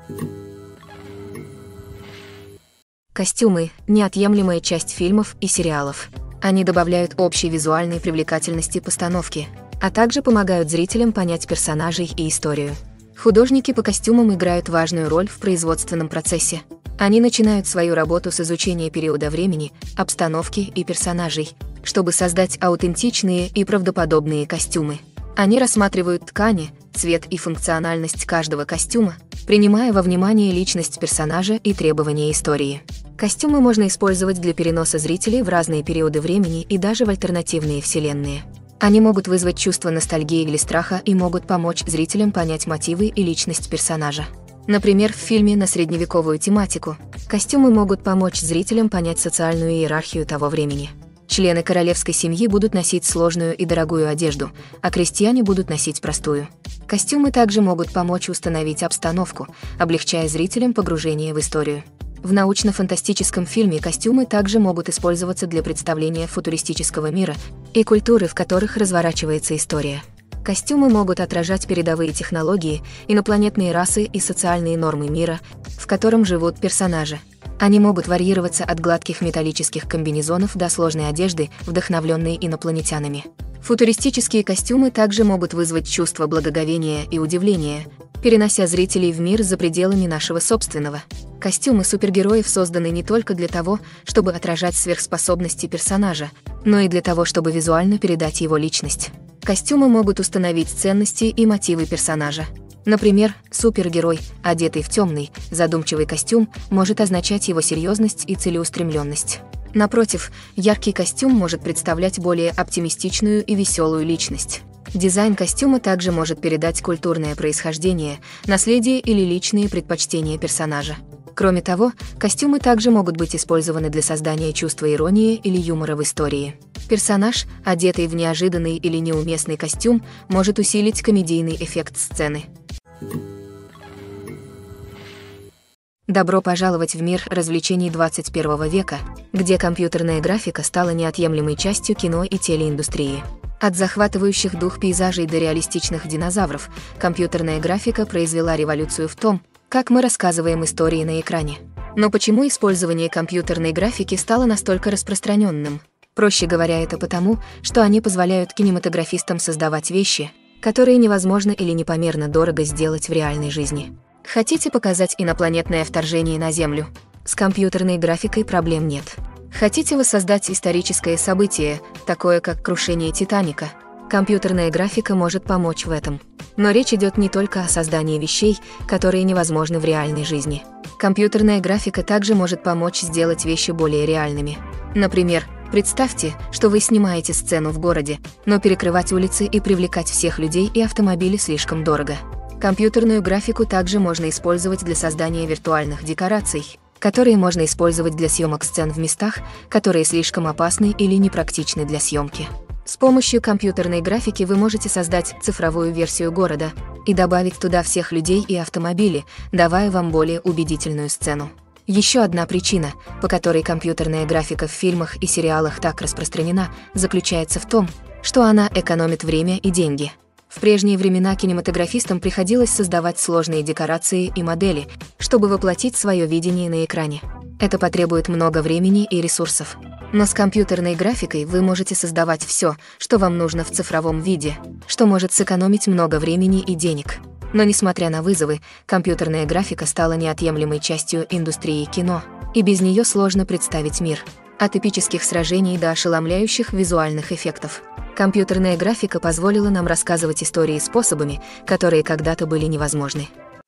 Костюмы – неотъемлемая часть фильмов и сериалов. Они добавляют общей визуальной привлекательности постановки, а также помогают зрителям понять персонажей и историю. Художники по костюмам играют важную роль в производственном процессе. Они начинают свою работу с изучения периода времени, обстановки и персонажей, чтобы создать аутентичные и правдоподобные костюмы. Они рассматривают ткани, цвет и функциональность каждого костюма, принимая во внимание личность персонажа и требования истории. Костюмы можно использовать для переноса зрителей в разные периоды времени и даже в альтернативные вселенные. Они могут вызвать чувство ностальгии или страха и могут помочь зрителям понять мотивы и личность персонажа. Например, в фильме на средневековую тематику костюмы могут помочь зрителям понять социальную иерархию того времени. Члены королевской семьи будут носить сложную и дорогую одежду, а крестьяне будут носить простую. Костюмы также могут помочь установить обстановку, облегчая зрителям погружение в историю. В научно-фантастическом фильме костюмы также могут использоваться для представления футуристического мира и культуры, в которых разворачивается история. Костюмы могут отражать передовые технологии, инопланетные расы и социальные нормы мира, в котором живут персонажи. Они могут варьироваться от гладких металлических комбинезонов до сложной одежды, вдохновленной инопланетянами. Футуристические костюмы также могут вызвать чувство благоговения и удивления, перенося зрителей в мир за пределами нашего собственного. Костюмы супергероев созданы не только для того, чтобы отражать сверхспособности персонажа, но и для того, чтобы визуально передать его личность. Костюмы могут установить ценности и мотивы персонажа. Например, супергерой, одетый в темный, задумчивый костюм, может означать его серьезность и целеустремленность. Напротив, яркий костюм может представлять более оптимистичную и веселую личность. Дизайн костюма также может передать культурное происхождение, наследие или личные предпочтения персонажа. Кроме того, костюмы также могут быть использованы для создания чувства иронии или юмора в истории. Персонаж, одетый в неожиданный или неуместный костюм, может усилить комедийный эффект сцены. Добро пожаловать в мир развлечений двадцать первого века, где компьютерная графика стала неотъемлемой частью кино и телеиндустрии. От захватывающих дух пейзажей до реалистичных динозавров, компьютерная графика произвела революцию в том, как мы рассказываем истории на экране. Но почему использование компьютерной графики стало настолько распространенным? Проще говоря, это потому, что они позволяют кинематографистам создавать вещи, которые невозможно или непомерно дорого сделать в реальной жизни. Хотите показать инопланетное вторжение на Землю? С компьютерной графикой проблем нет. Хотите воссоздать историческое событие, такое как крушение Титаника? Компьютерная графика может помочь в этом. Но речь идет не только о создании вещей, которые невозможны в реальной жизни. Компьютерная графика также может помочь сделать вещи более реальными. Например, представьте, что вы снимаете сцену в городе, но перекрывать улицы и привлекать всех людей и автомобили слишком дорого. Компьютерную графику также можно использовать для создания виртуальных декораций, которые можно использовать для съемок сцен в местах, которые слишком опасны или непрактичны для съемки. С помощью компьютерной графики вы можете создать цифровую версию города и добавить туда всех людей и автомобили, давая вам более убедительную сцену. Еще одна причина, по которой компьютерная графика в фильмах и сериалах так распространена, заключается в том, что она экономит время и деньги. В прежние времена кинематографистам приходилось создавать сложные декорации и модели, чтобы воплотить свое видение на экране. Это потребует много времени и ресурсов. Но с компьютерной графикой вы можете создавать все, что вам нужно в цифровом виде, что может сэкономить много времени и денег. Но несмотря на вызовы, компьютерная графика стала неотъемлемой частью индустрии кино, и без нее сложно представить мир. От эпических сражений до ошеломляющих визуальных эффектов. Компьютерная графика позволила нам рассказывать истории способами, которые когда-то были невозможны.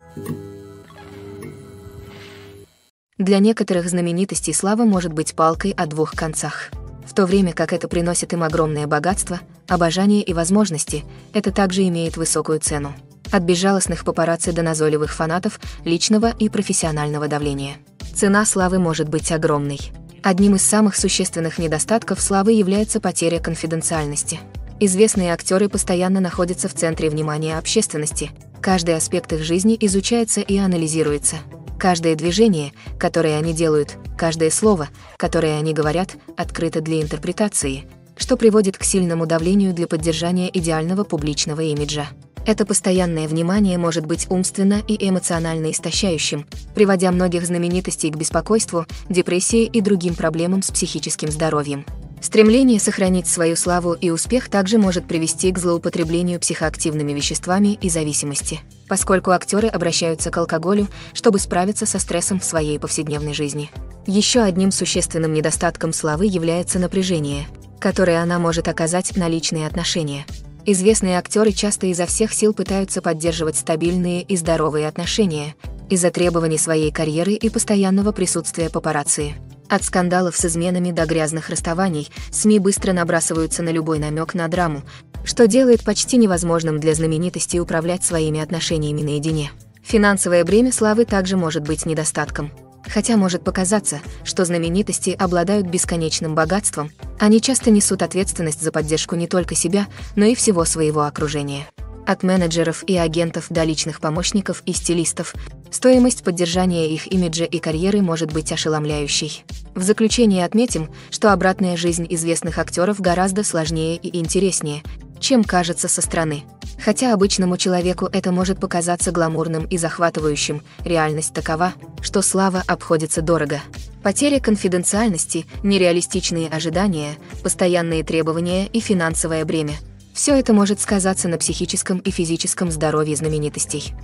Для некоторых знаменитостей слава может быть палкой о двух концах. В то время как это приносит им огромное богатство, обожание и возможности, это также имеет высокую цену. От безжалостных папарацци до назойливых фанатов, личного и профессионального давления. Цена славы может быть огромной. Одним из самых существенных недостатков славы является потеря конфиденциальности. Известные актеры постоянно находятся в центре внимания общественности. Каждый аспект их жизни изучается и анализируется. Каждое движение, которое они делают, каждое слово, которое они говорят, открыто для интерпретации, что приводит к сильному давлению для поддержания идеального публичного имиджа. Это постоянное внимание может быть умственно и эмоционально истощающим, приводя многих знаменитостей к беспокойству, депрессии и другим проблемам с психическим здоровьем. Стремление сохранить свою славу и успех также может привести к злоупотреблению психоактивными веществами и зависимости, поскольку актеры обращаются к алкоголю, чтобы справиться со стрессом в своей повседневной жизни. Еще одним существенным недостатком славы является напряжение, которое она может оказать на личные отношения. Известные актеры часто изо всех сил пытаются поддерживать стабильные и здоровые отношения из-за требований своей карьеры и постоянного присутствия папарацци. От скандалов с изменами до грязных расставаний СМИ быстро набрасываются на любой намек на драму, что делает почти невозможным для знаменитостей управлять своими отношениями наедине. Финансовое бремя славы также может быть недостатком. Хотя может показаться, что знаменитости обладают бесконечным богатством, они часто несут ответственность за поддержку не только себя, но и всего своего окружения. От менеджеров и агентов до личных помощников и стилистов, стоимость поддержания их имиджа и карьеры может быть ошеломляющей. В заключение отметим, что обратная жизнь известных актеров гораздо сложнее и интереснее, чем кажется со стороны. Хотя обычному человеку это может показаться гламурным и захватывающим, реальность такова, что слава обходится дорого. Потеря конфиденциальности, нереалистичные ожидания, постоянные требования и финансовое бремя – все это может сказаться на психическом и физическом здоровье знаменитостей.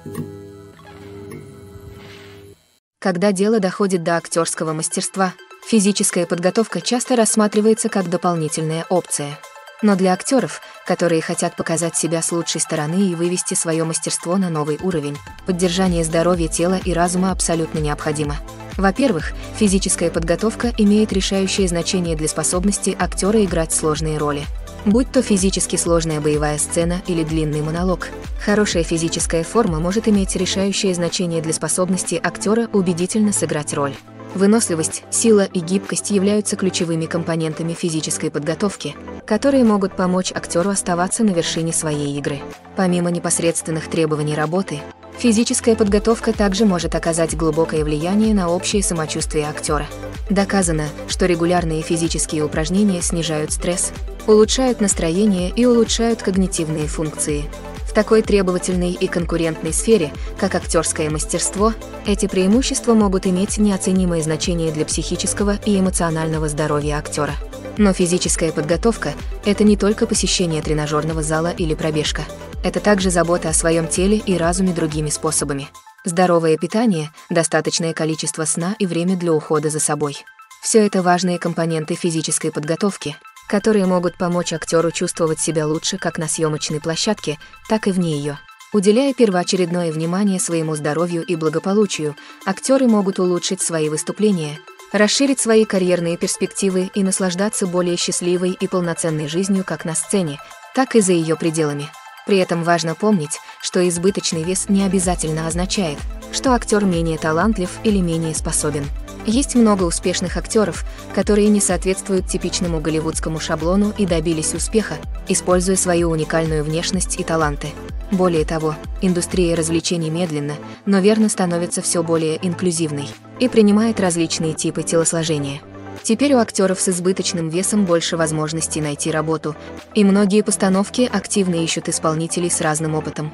Когда дело доходит до актерского мастерства, физическая подготовка часто рассматривается как дополнительная опция. Но для актеров, которые хотят показать себя с лучшей стороны и вывести свое мастерство на новый уровень, поддержание здоровья тела и разума абсолютно необходимо. Во-первых, физическая подготовка имеет решающее значение для способности актера играть сложные роли. Будь то физически сложная боевая сцена или длинный монолог, хорошая физическая форма может иметь решающее значение для способности актера убедительно сыграть роль. Выносливость, сила и гибкость являются ключевыми компонентами физической подготовки, которые могут помочь актеру оставаться на вершине своей игры. Помимо непосредственных требований работы, физическая подготовка также может оказать глубокое влияние на общее самочувствие актера. Доказано, что регулярные физические упражнения снижают стресс, улучшают настроение и улучшают когнитивные функции. В такой требовательной и конкурентной сфере, как актерское мастерство, эти преимущества могут иметь неоценимое значение для психического и эмоционального здоровья актера. Но физическая подготовка – это не только посещение тренажерного зала или пробежка. Это также забота о своем теле и разуме другими способами. Здоровое питание, достаточное количество сна и время для ухода за собой. Все это важные компоненты физической подготовки, которые могут помочь актеру чувствовать себя лучше как на съемочной площадке, так и вне ее. Уделяя первоочередное внимание своему здоровью и благополучию, актеры могут улучшить свои выступления, расширить свои карьерные перспективы и наслаждаться более счастливой и полноценной жизнью как на сцене, так и за ее пределами. При этом важно помнить, что избыточный вес не обязательно означает, что актер менее талантлив или менее способен. Есть много успешных актеров, которые не соответствуют типичному голливудскому шаблону и добились успеха, используя свою уникальную внешность и таланты. Более того, индустрия развлечений медленно, но верно становится все более инклюзивной и принимает различные типы телосложения. Теперь у актеров с избыточным весом больше возможностей найти работу, и многие постановки активно ищут исполнителей с разным опытом.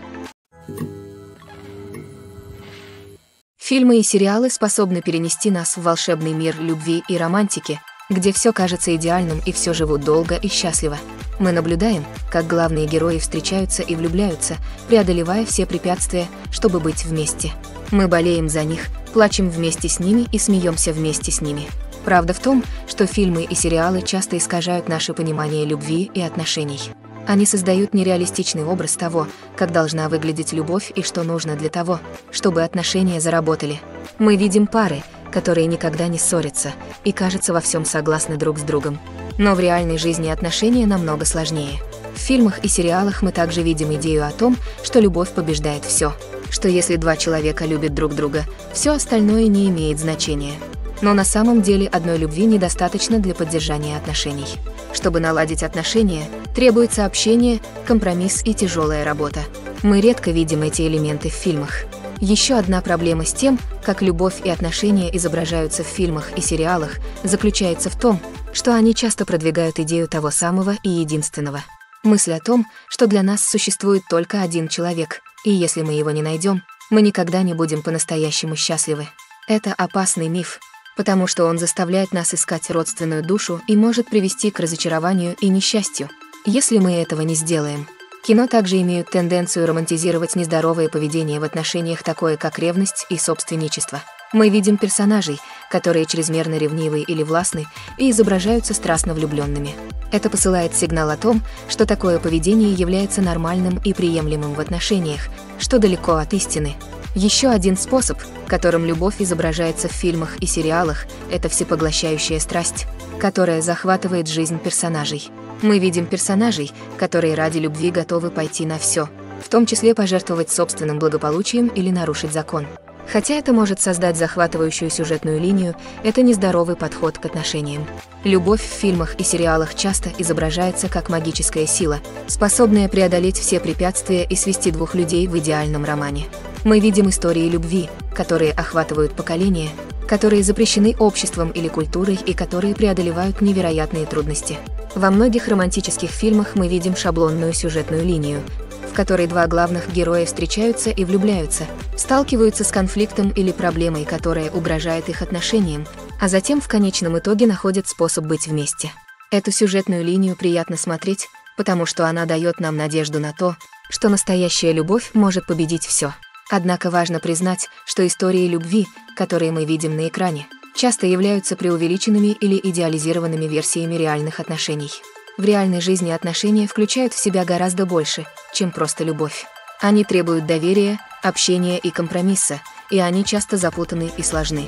Фильмы и сериалы способны перенести нас в волшебный мир любви и романтики, где все кажется идеальным и все живут долго и счастливо. Мы наблюдаем, как главные герои встречаются и влюбляются, преодолевая все препятствия, чтобы быть вместе. Мы болеем за них, плачем вместе с ними и смеемся вместе с ними. Правда в том, что фильмы и сериалы часто искажают наше понимание любви и отношений. Они создают нереалистичный образ того, как должна выглядеть любовь и что нужно для того, чтобы отношения заработали. Мы видим пары, которые никогда не ссорятся и, кажется, во всем согласны друг с другом. Но в реальной жизни отношения намного сложнее. В фильмах и сериалах мы также видим идею о том, что любовь побеждает все, что если два человека любят друг друга, все остальное не имеет значения. Но на самом деле одной любви недостаточно для поддержания отношений. Чтобы наладить отношения, требуется общение, компромисс и тяжелая работа. Мы редко видим эти элементы в фильмах. Еще одна проблема с тем, как любовь и отношения изображаются в фильмах и сериалах, заключается в том, что они часто продвигают идею того самого и единственного. Мысль о том, что для нас существует только один человек, и если мы его не найдем, мы никогда не будем по-настоящему счастливы. Это опасный миф, потому что он заставляет нас искать родственную душу и может привести к разочарованию и несчастью, если мы этого не сделаем. Кино также имеют тенденцию романтизировать нездоровое поведение в отношениях, такое как ревность и собственничество. Мы видим персонажей, которые чрезмерно ревнивы или властны и изображаются страстно влюбленными. Это посылает сигнал о том, что такое поведение является нормальным и приемлемым в отношениях, что далеко от истины. Еще один способ, которым любовь изображается в фильмах и сериалах, это всепоглощающая страсть, которая захватывает жизнь персонажей. Мы видим персонажей, которые ради любви готовы пойти на все, в том числе пожертвовать собственным благополучием или нарушить закон. Хотя это может создать захватывающую сюжетную линию, это нездоровый подход к отношениям. Любовь в фильмах и сериалах часто изображается как магическая сила, способная преодолеть все препятствия и свести двух людей в идеальном романе. Мы видим истории любви, которые охватывают поколения, которые запрещены обществом или культурой и которые преодолевают невероятные трудности. Во многих романтических фильмах мы видим шаблонную сюжетную линию, в которой два главных героя встречаются и влюбляются, сталкиваются с конфликтом или проблемой, которая угрожает их отношениям, а затем в конечном итоге находят способ быть вместе. Эту сюжетную линию приятно смотреть, потому что она дает нам надежду на то, что настоящая любовь может победить все. Однако важно признать, что истории любви, которые мы видим на экране, часто являются преувеличенными или идеализированными версиями реальных отношений. В реальной жизни отношения включают в себя гораздо больше, чем просто любовь. Они требуют доверия, общения и компромисса, и они часто запутаны и сложны.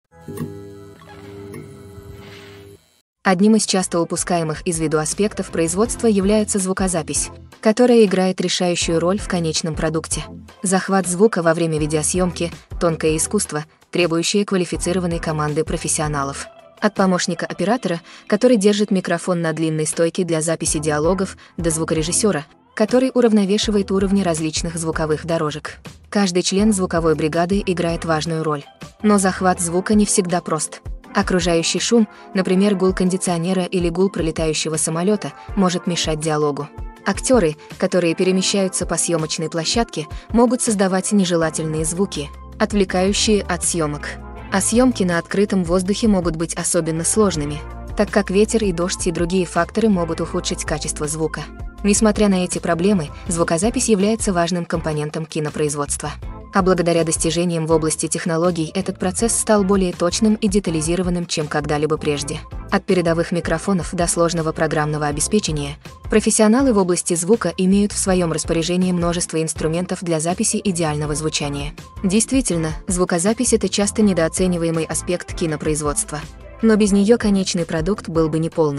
Одним из часто упускаемых из виду аспектов производства является звукозапись, которая играет решающую роль в конечном продукте. Захват звука во время видеосъемки – тонкое искусство, требующее квалифицированной команды профессионалов. От помощника оператора, который держит микрофон на длинной стойке для записи диалогов, до звукорежиссера, который уравновешивает уровни различных звуковых дорожек. Каждый член звуковой бригады играет важную роль. Но захват звука не всегда прост. Окружающий шум, например, гул кондиционера или гул пролетающего самолета, может мешать диалогу. Актеры, которые перемещаются по съемочной площадке, могут создавать нежелательные звуки, отвлекающие от съемок. А съемки на открытом воздухе могут быть особенно сложными, так как ветер и дождь и другие факторы могут ухудшить качество звука. Несмотря на эти проблемы, звукозапись является важным компонентом кинопроизводства. А благодаря достижениям в области технологий этот процесс стал более точным и детализированным, чем когда-либо прежде. От передовых микрофонов до сложного программного обеспечения, профессионалы в области звука имеют в своем распоряжении множество инструментов для записи идеального звучания. Действительно, звукозапись – это часто недооцениваемый аспект кинопроизводства. Но без нее конечный продукт был бы неполным.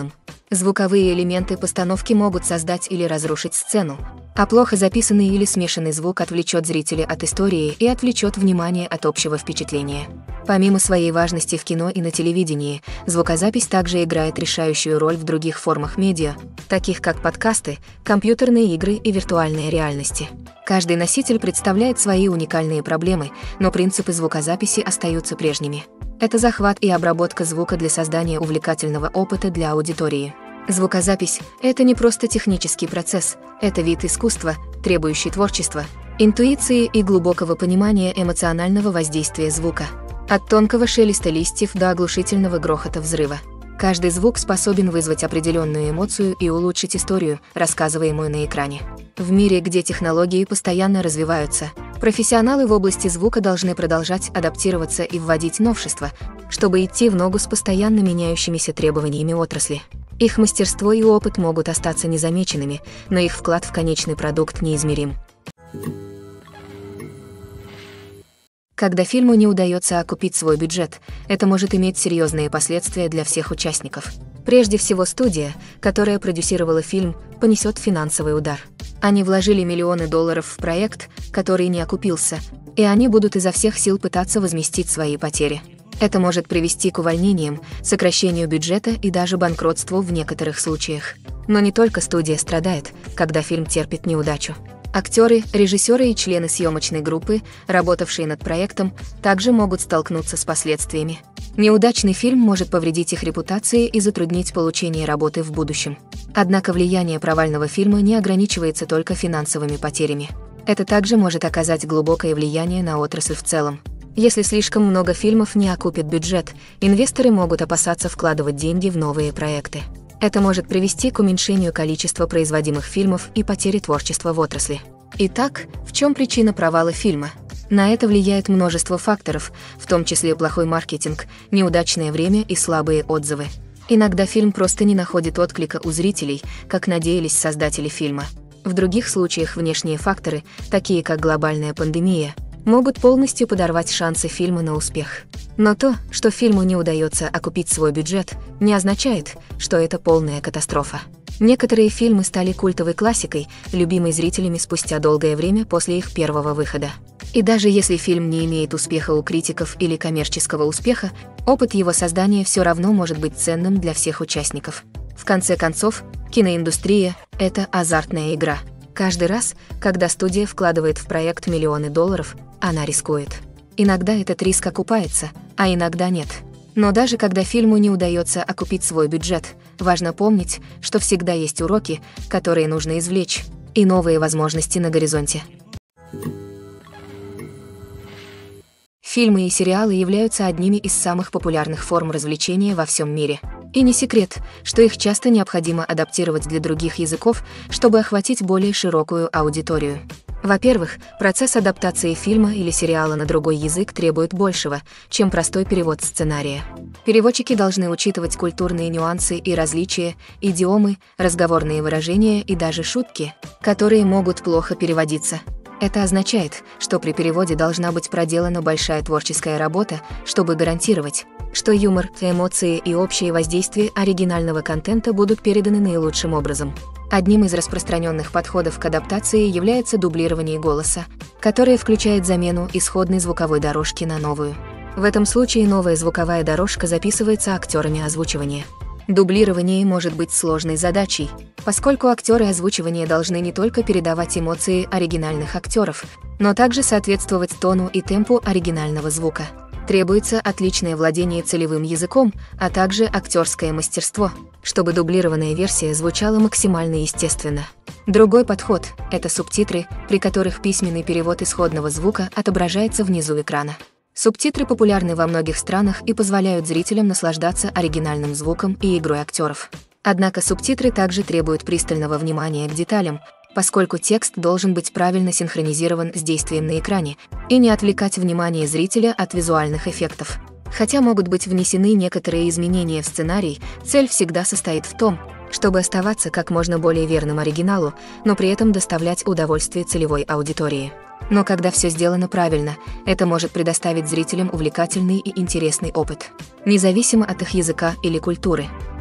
Звуковые элементы постановки могут создать или разрушить сцену, а плохо записанный или смешанный звук отвлечет зрителя от истории и отвлечет внимание от общего впечатления. Помимо своей важности в кино и на телевидении, звукозапись также играет решающую роль в других формах медиа, таких как подкасты, компьютерные игры и виртуальные реальности. Каждый носитель представляет свои уникальные проблемы, но принципы звукозаписи остаются прежними. Это захват и обработка звука для создания увлекательного опыта для аудитории. Звукозапись – это не просто технический процесс, это вид искусства, требующий творчества, интуиции и глубокого понимания эмоционального воздействия звука. От тонкого шелеста листьев до оглушительного грохота взрыва. Каждый звук способен вызвать определенную эмоцию и улучшить историю, рассказываемую на экране. В мире, где технологии постоянно развиваются, профессионалы в области звука должны продолжать адаптироваться и вводить новшества, чтобы идти в ногу с постоянно меняющимися требованиями отрасли. Их мастерство и опыт могут остаться незамеченными, но их вклад в конечный продукт неизмерим. Когда фильму не удается окупить свой бюджет, это может иметь серьезные последствия для всех участников. Прежде всего, студия, которая продюсировала фильм, понесет финансовый удар. Они вложили миллионы долларов в проект, который не окупился, и они будут изо всех сил пытаться возместить свои потери. Это может привести к увольнениям, сокращению бюджета и даже банкротству в некоторых случаях. Но не только студия страдает, когда фильм терпит неудачу. Актеры, режиссеры и члены съемочной группы, работавшие над проектом, также могут столкнуться с последствиями. Неудачный фильм может повредить их репутации и затруднить получение работы в будущем. Однако влияние провального фильма не ограничивается только финансовыми потерями. Это также может оказать глубокое влияние на отрасль в целом. Если слишком много фильмов не окупит бюджет, инвесторы могут опасаться вкладывать деньги в новые проекты. Это может привести к уменьшению количества производимых фильмов и потере творчества в отрасли. Итак, в чем причина провала фильма? На это влияет множество факторов, в том числе плохой маркетинг, неудачное время и слабые отзывы. Иногда фильм просто не находит отклика у зрителей, как надеялись создатели фильма. В других случаях внешние факторы, такие как глобальная пандемия, могут полностью подорвать шансы фильма на успех. Но то, что фильму не удается окупить свой бюджет, не означает, что это полная катастрофа. Некоторые фильмы стали культовой классикой, любимой зрителями спустя долгое время после их первого выхода. И даже если фильм не имеет успеха у критиков или коммерческого успеха, опыт его создания все равно может быть ценным для всех участников. В конце концов, киноиндустрия – это азартная игра. Каждый раз, когда студия вкладывает в проект миллионы долларов, она рискует. Иногда этот риск окупается, а иногда нет. Но даже когда фильму не удается окупить свой бюджет, важно помнить, что всегда есть уроки, которые нужно извлечь, и новые возможности на горизонте. Фильмы и сериалы являются одними из самых популярных форм развлечения во всем мире. И не секрет, что их часто необходимо адаптировать для других языков, чтобы охватить более широкую аудиторию. Во-первых, процесс адаптации фильма или сериала на другой язык требует большего, чем простой перевод сценария. Переводчики должны учитывать культурные нюансы и различия, идиомы, разговорные выражения и даже шутки, которые могут плохо переводиться. Это означает, что при переводе должна быть проделана большая творческая работа, чтобы гарантировать, что юмор, эмоции и общее воздействие оригинального контента будут переданы наилучшим образом. Одним из распространенных подходов к адаптации является дублирование голоса, которое включает замену исходной звуковой дорожки на новую. В этом случае новая звуковая дорожка записывается актерами озвучивания. Дублирование может быть сложной задачей, поскольку актеры озвучивания должны не только передавать эмоции оригинальных актеров, но также соответствовать тону и темпу оригинального звука. Требуется отличное владение целевым языком, а также актерское мастерство, чтобы дублированная версия звучала максимально естественно. Другой подход – это субтитры, при которых письменный перевод исходного звука отображается внизу экрана. Субтитры популярны во многих странах и позволяют зрителям наслаждаться оригинальным звуком и игрой актеров. Однако субтитры также требуют пристального внимания к деталям, поскольку текст должен быть правильно синхронизирован с действием на экране и не отвлекать внимание зрителя от визуальных эффектов. Хотя могут быть внесены некоторые изменения в сценарий, цель всегда состоит в том, чтобы оставаться как можно более верным оригиналу, но при этом доставлять удовольствие целевой аудитории. Но когда все сделано правильно, это может предоставить зрителям увлекательный и интересный опыт, независимо от их языка или культуры.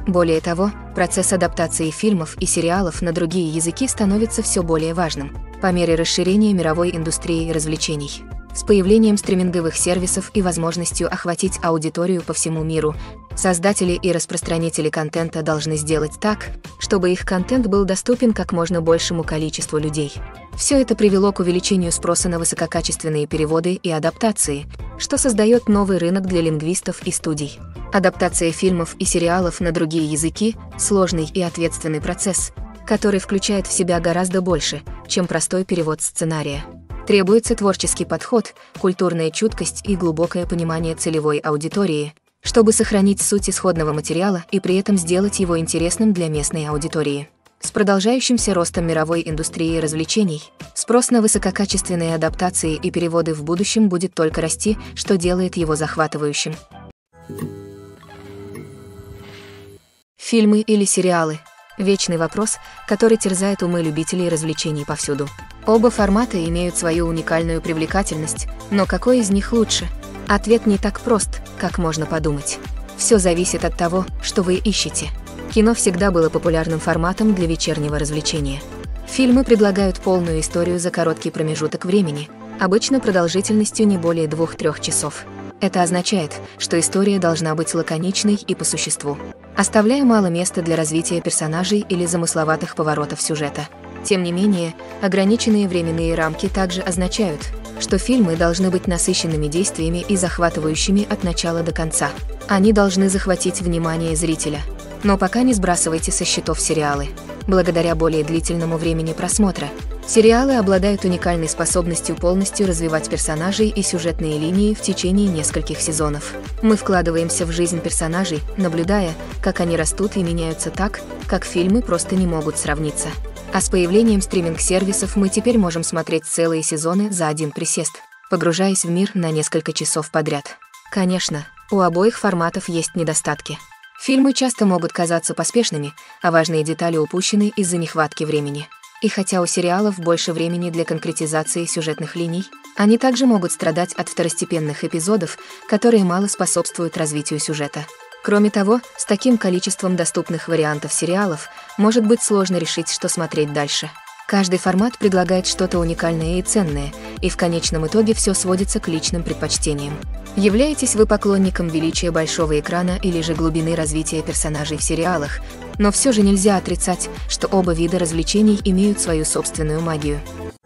Более того, процесс адаптации фильмов и сериалов на другие языки становится все более важным по мере расширения мировой индустрии развлечений. С появлением стриминговых сервисов и возможностью охватить аудиторию по всему миру, создатели и распространители контента должны сделать так, чтобы их контент был доступен как можно большему количеству людей. Все это привело к увеличению спроса на высококачественные переводы и адаптации, что создает новый рынок для лингвистов и студий. Адаптация фильмов и сериалов на другие языки – сложный и ответственный процесс, который включает в себя гораздо больше, чем простой перевод сценария. Требуется творческий подход, культурная чуткость и глубокое понимание целевой аудитории, чтобы сохранить суть исходного материала и при этом сделать его интересным для местной аудитории. С продолжающимся ростом мировой индустрии развлечений, спрос на высококачественные адаптации и переводы в будущем будет только расти, что делает его захватывающим. Фильмы или сериалы – вечный вопрос, который терзает умы любителей развлечений повсюду. Оба формата имеют свою уникальную привлекательность, но какой из них лучше? Ответ не так прост, как можно подумать. Все зависит от того, что вы ищете. Кино всегда было популярным форматом для вечернего развлечения. Фильмы предлагают полную историю за короткий промежуток времени, обычно продолжительностью не более двух-трёх часов. Это означает, что история должна быть лаконичной и по существу, оставляя мало места для развития персонажей или замысловатых поворотов сюжета. Тем не менее, ограниченные временные рамки также означают, что фильмы должны быть насыщенными действиями и захватывающими от начала до конца. Они должны захватить внимание зрителя. Но пока не сбрасывайте со счетов сериалы. Благодаря более длительному времени просмотра, сериалы обладают уникальной способностью полностью развивать персонажей и сюжетные линии в течение нескольких сезонов. Мы вкладываемся в жизнь персонажей, наблюдая, как они растут и меняются так, как фильмы просто не могут сравниться. А с появлением стриминг-сервисов мы теперь можем смотреть целые сезоны за один присест, погружаясь в мир на несколько часов подряд. Конечно, у обоих форматов есть недостатки. Фильмы часто могут казаться поспешными, а важные детали упущены из-за нехватки времени. И хотя у сериалов больше времени для конкретизации сюжетных линий, они также могут страдать от второстепенных эпизодов, которые мало способствуют развитию сюжета. Кроме того, с таким количеством доступных вариантов сериалов может быть сложно решить, что смотреть дальше. Каждый формат предлагает что-то уникальное и ценное, и в конечном итоге все сводится к личным предпочтениям. Являетесь вы поклонником величия большого экрана или же глубины развития персонажей в сериалах, но все же нельзя отрицать, что оба вида развлечений имеют свою собственную магию.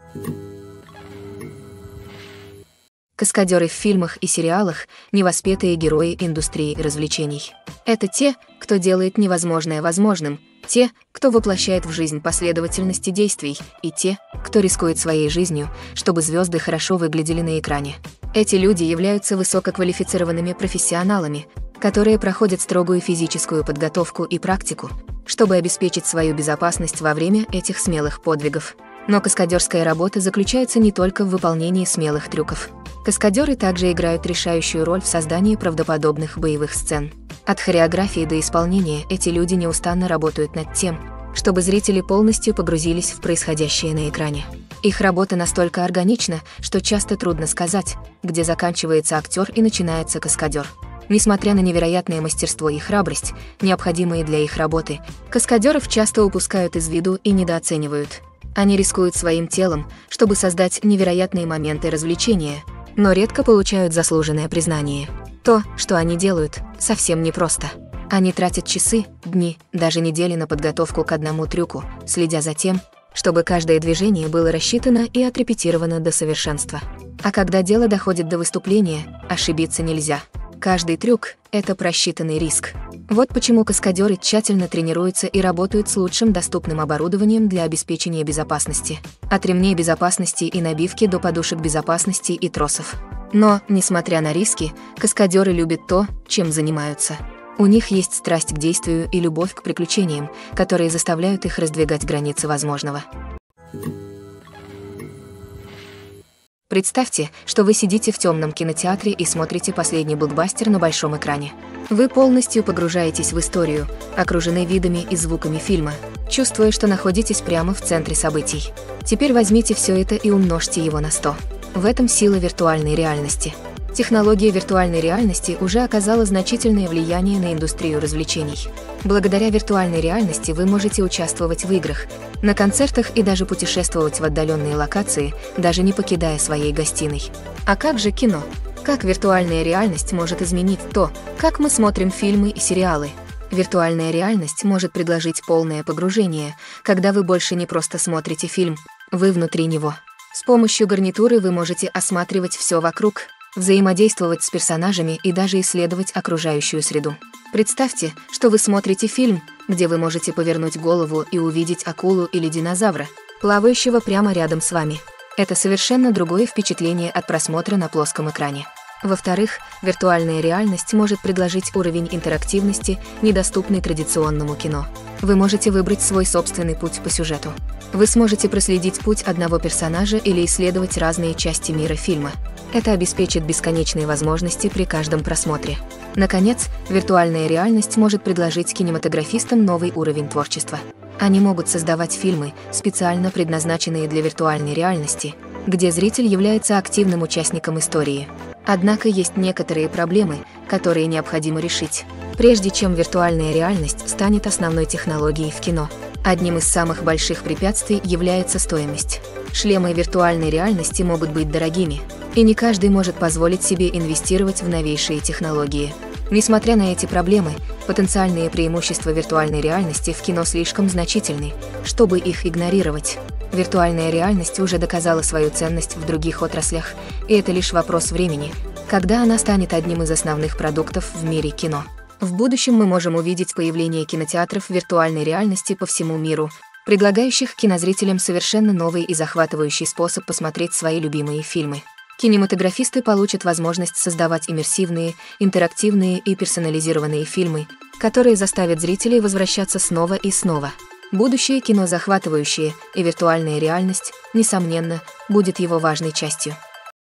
Каскадеры в фильмах и сериалах – невоспетые герои индустрии развлечений. Это те, кто делает невозможное возможным, те, кто воплощает в жизнь последовательности действий, и те, кто рискует своей жизнью, чтобы звезды хорошо выглядели на экране. Эти люди являются высококвалифицированными профессионалами, которые проходят строгую физическую подготовку и практику, чтобы обеспечить свою безопасность во время этих смелых подвигов. Но каскадерская работа заключается не только в выполнении смелых трюков. Каскадеры также играют решающую роль в создании правдоподобных боевых сцен. От хореографии до исполнения эти люди неустанно работают над тем, чтобы зрители полностью погрузились в происходящее на экране. Их работа настолько органична, что часто трудно сказать, где заканчивается актер и начинается каскадер. Несмотря на невероятное мастерство и храбрость, необходимые для их работы, каскадеров часто упускают из виду и недооценивают. Они рискуют своим телом, чтобы создать невероятные моменты развлечения, но редко получают заслуженное признание. То, что они делают, совсем непросто. Они тратят часы, дни, даже недели на подготовку к одному трюку, следя за тем, чтобы каждое движение было рассчитано и отрепетировано до совершенства. А когда дело доходит до выступления, ошибиться нельзя. Каждый трюк – это просчитанный риск. Вот почему каскадеры тщательно тренируются и работают с лучшим доступным оборудованием для обеспечения безопасности. От ремней безопасности и набивки до подушек безопасности и тросов. Но, несмотря на риски, каскадеры любят то, чем занимаются. У них есть страсть к действию и любовь к приключениям, которые заставляют их раздвигать границы возможного. Представьте, что вы сидите в темном кинотеатре и смотрите последний блокбастер на большом экране. Вы полностью погружаетесь в историю, окружены видами и звуками фильма, чувствуя, что находитесь прямо в центре событий. Теперь возьмите все это и умножьте его на сто. В этом сила виртуальной реальности. Технология виртуальной реальности уже оказала значительное влияние на индустрию развлечений. Благодаря виртуальной реальности вы можете участвовать в играх, на концертах и даже путешествовать в отдаленные локации, даже не покидая своей гостиной. А как же кино? Как виртуальная реальность может изменить то, как мы смотрим фильмы и сериалы? Виртуальная реальность может предложить полное погружение, когда вы больше не просто смотрите фильм, вы внутри него. С помощью гарнитуры вы можете осматривать все вокруг, взаимодействовать с персонажами и даже исследовать окружающую среду. Представьте, что вы смотрите фильм, где вы можете повернуть голову и увидеть акулу или динозавра, плавающего прямо рядом с вами. Это совершенно другое впечатление от просмотра на плоском экране. Во-вторых, виртуальная реальность может предложить уровень интерактивности, недоступный традиционному кино. Вы можете выбрать свой собственный путь по сюжету. Вы сможете проследить путь одного персонажа или исследовать разные части мира фильма. Это обеспечит бесконечные возможности при каждом просмотре. Наконец, виртуальная реальность может предложить кинематографистам новый уровень творчества. Они могут создавать фильмы, специально предназначенные для виртуальной реальности, где зритель является активным участником истории. Однако есть некоторые проблемы, которые необходимо решить, прежде чем виртуальная реальность станет основной технологией в кино. Одним из самых больших препятствий является стоимость. Шлемы виртуальной реальности могут быть дорогими, и не каждый может позволить себе инвестировать в новейшие технологии. Несмотря на эти проблемы, потенциальные преимущества виртуальной реальности в кино слишком значительны, чтобы их игнорировать. Виртуальная реальность уже доказала свою ценность в других отраслях, и это лишь вопрос времени, когда она станет одним из основных продуктов в мире кино. В будущем мы можем увидеть появление кинотеатров виртуальной реальности по всему миру, предлагающих кинозрителям совершенно новый и захватывающий способ посмотреть свои любимые фильмы. Кинематографисты получат возможность создавать иммерсивные, интерактивные и персонализированные фильмы, которые заставят зрителей возвращаться снова и снова. Будущее кино захватывающее, и виртуальная реальность, несомненно, будет его важной частью.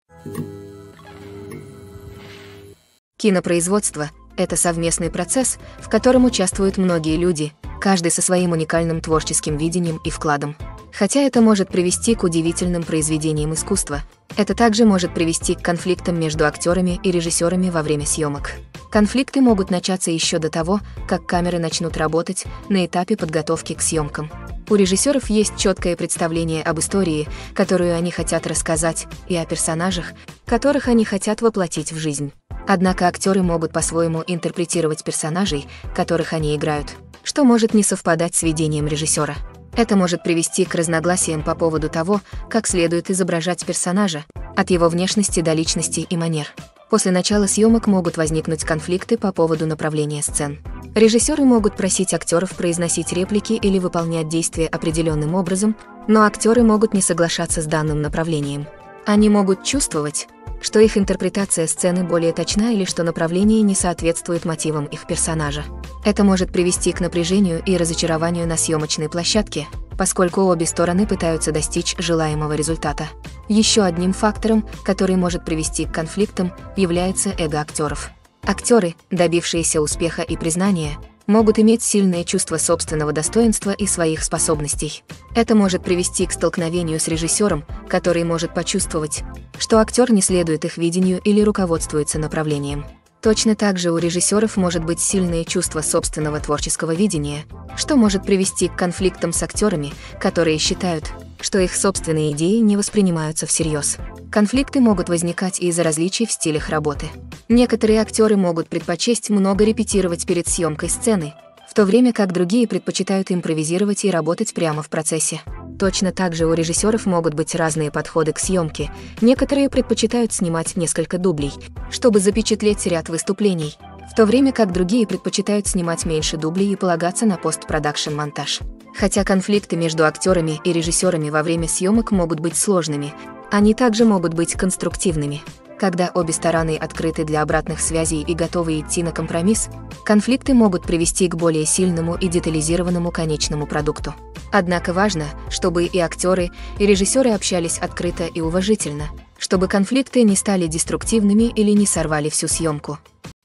Кинопроизводство — это совместный процесс, в котором участвуют многие люди, каждый со своим уникальным творческим видением и вкладом. Хотя это может привести к удивительным произведениям искусства, это также может привести к конфликтам между актерами и режиссерами во время съемок. Конфликты могут начаться еще до того, как камеры начнут работать на этапе подготовки к съемкам. У режиссеров есть четкое представление об истории, которую они хотят рассказать, и о персонажах, которых они хотят воплотить в жизнь. Однако актеры могут по-своему интерпретировать персонажей, которых они играют, что может не совпадать с видением режиссера. Это может привести к разногласиям по поводу того, как следует изображать персонажа, от его внешности до личности и манер. После начала съемок могут возникнуть конфликты по поводу направления сцен. Режиссеры могут просить актеров произносить реплики или выполнять действия определенным образом, но актеры могут не соглашаться с данным направлением. Они могут чувствовать, что их интерпретация сцены более точна или что направление не соответствует мотивам их персонажа. Это может привести к напряжению и разочарованию на съемочной площадке, поскольку обе стороны пытаются достичь желаемого результата. Еще одним фактором, который может привести к конфликтам, является эго актеров. Актеры, добившиеся успеха и признания, могут иметь сильное чувство собственного достоинства и своих способностей. Это может привести к столкновению с режиссером, который может почувствовать, что актер не следует их видению или руководствуется направлением. Точно так же у режиссеров может быть сильное чувство собственного творческого видения, что может привести к конфликтам с актерами, которые считают, что их собственные идеи не воспринимаются всерьез. Конфликты могут возникать из-за различий в стилях работы. Некоторые актеры могут предпочесть много репетировать перед съемкой сцены, в то время как другие предпочитают импровизировать и работать прямо в процессе. Точно так же у режиссеров могут быть разные подходы к съемке. Некоторые предпочитают снимать несколько дублей, чтобы запечатлеть ряд выступлений, в то время как другие предпочитают снимать меньше дублей и полагаться на постпродакшн-монтаж. Хотя конфликты между актерами и режиссерами во время съемок могут быть сложными, они также могут быть конструктивными. Когда обе стороны открыты для обратных связей и готовы идти на компромисс, конфликты могут привести к более сильному и детализированному конечному продукту. Однако важно, чтобы и актеры, и режиссеры общались открыто и уважительно, чтобы конфликты не стали деструктивными или не сорвали всю съемку.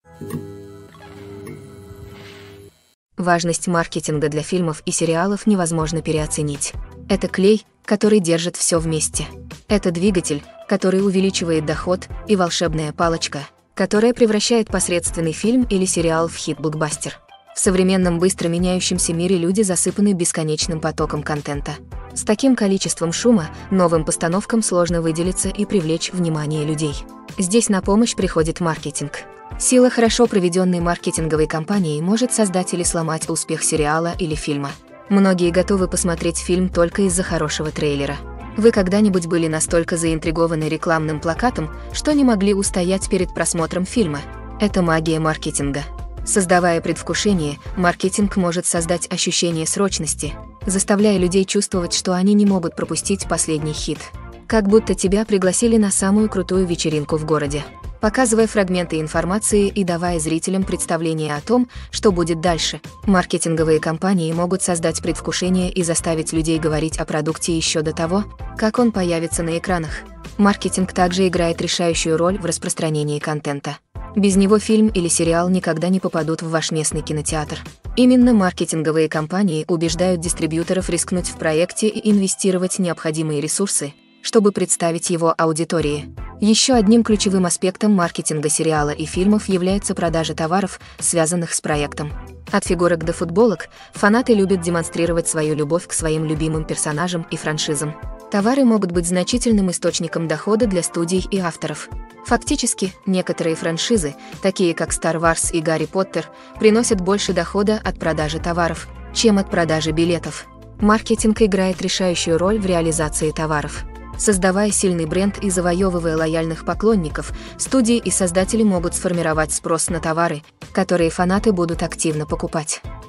Важность маркетинга для фильмов и сериалов невозможно переоценить. Это клей, который держит все вместе. Это двигатель, который увеличивает доход, и волшебная палочка, которая превращает посредственный фильм или сериал в хит-блокбастер. В современном быстро меняющемся мире люди засыпаны бесконечным потоком контента. С таким количеством шума новым постановкам сложно выделиться и привлечь внимание людей. Здесь на помощь приходит маркетинг. Сила хорошо проведенной маркетинговой кампании может создать или сломать успех сериала или фильма. Многие готовы посмотреть фильм только из-за хорошего трейлера. Вы когда-нибудь были настолько заинтригованы рекламным плакатом, что не могли устоять перед просмотром фильма? Это магия маркетинга. Создавая предвкушение, маркетинг может создать ощущение срочности, заставляя людей чувствовать, что они не могут пропустить последний хит. Как будто тебя пригласили на самую крутую вечеринку в городе. Показывая фрагменты информации и давая зрителям представление о том, что будет дальше, маркетинговые компании могут создать предвкушение и заставить людей говорить о продукте еще до того, как он появится на экранах. Маркетинг также играет решающую роль в распространении контента. Без него фильм или сериал никогда не попадут в ваш местный кинотеатр. Именно маркетинговые компании убеждают дистрибьюторов рискнуть в проекте и инвестировать необходимые ресурсы, чтобы представить его аудитории. Еще одним ключевым аспектом маркетинга сериала и фильмов является продажа товаров, связанных с проектом. От фигурок до футболок фанаты любят демонстрировать свою любовь к своим любимым персонажам и франшизам. Товары могут быть значительным источником дохода для студий и авторов. Фактически, некоторые франшизы, такие как Star Wars и Гарри Поттер, приносят больше дохода от продажи товаров, чем от продажи билетов. Маркетинг играет решающую роль в реализации товаров. Создавая сильный бренд и завоевывая лояльных поклонников, студии и создатели могут сформировать спрос на товары, которые фанаты будут активно покупать.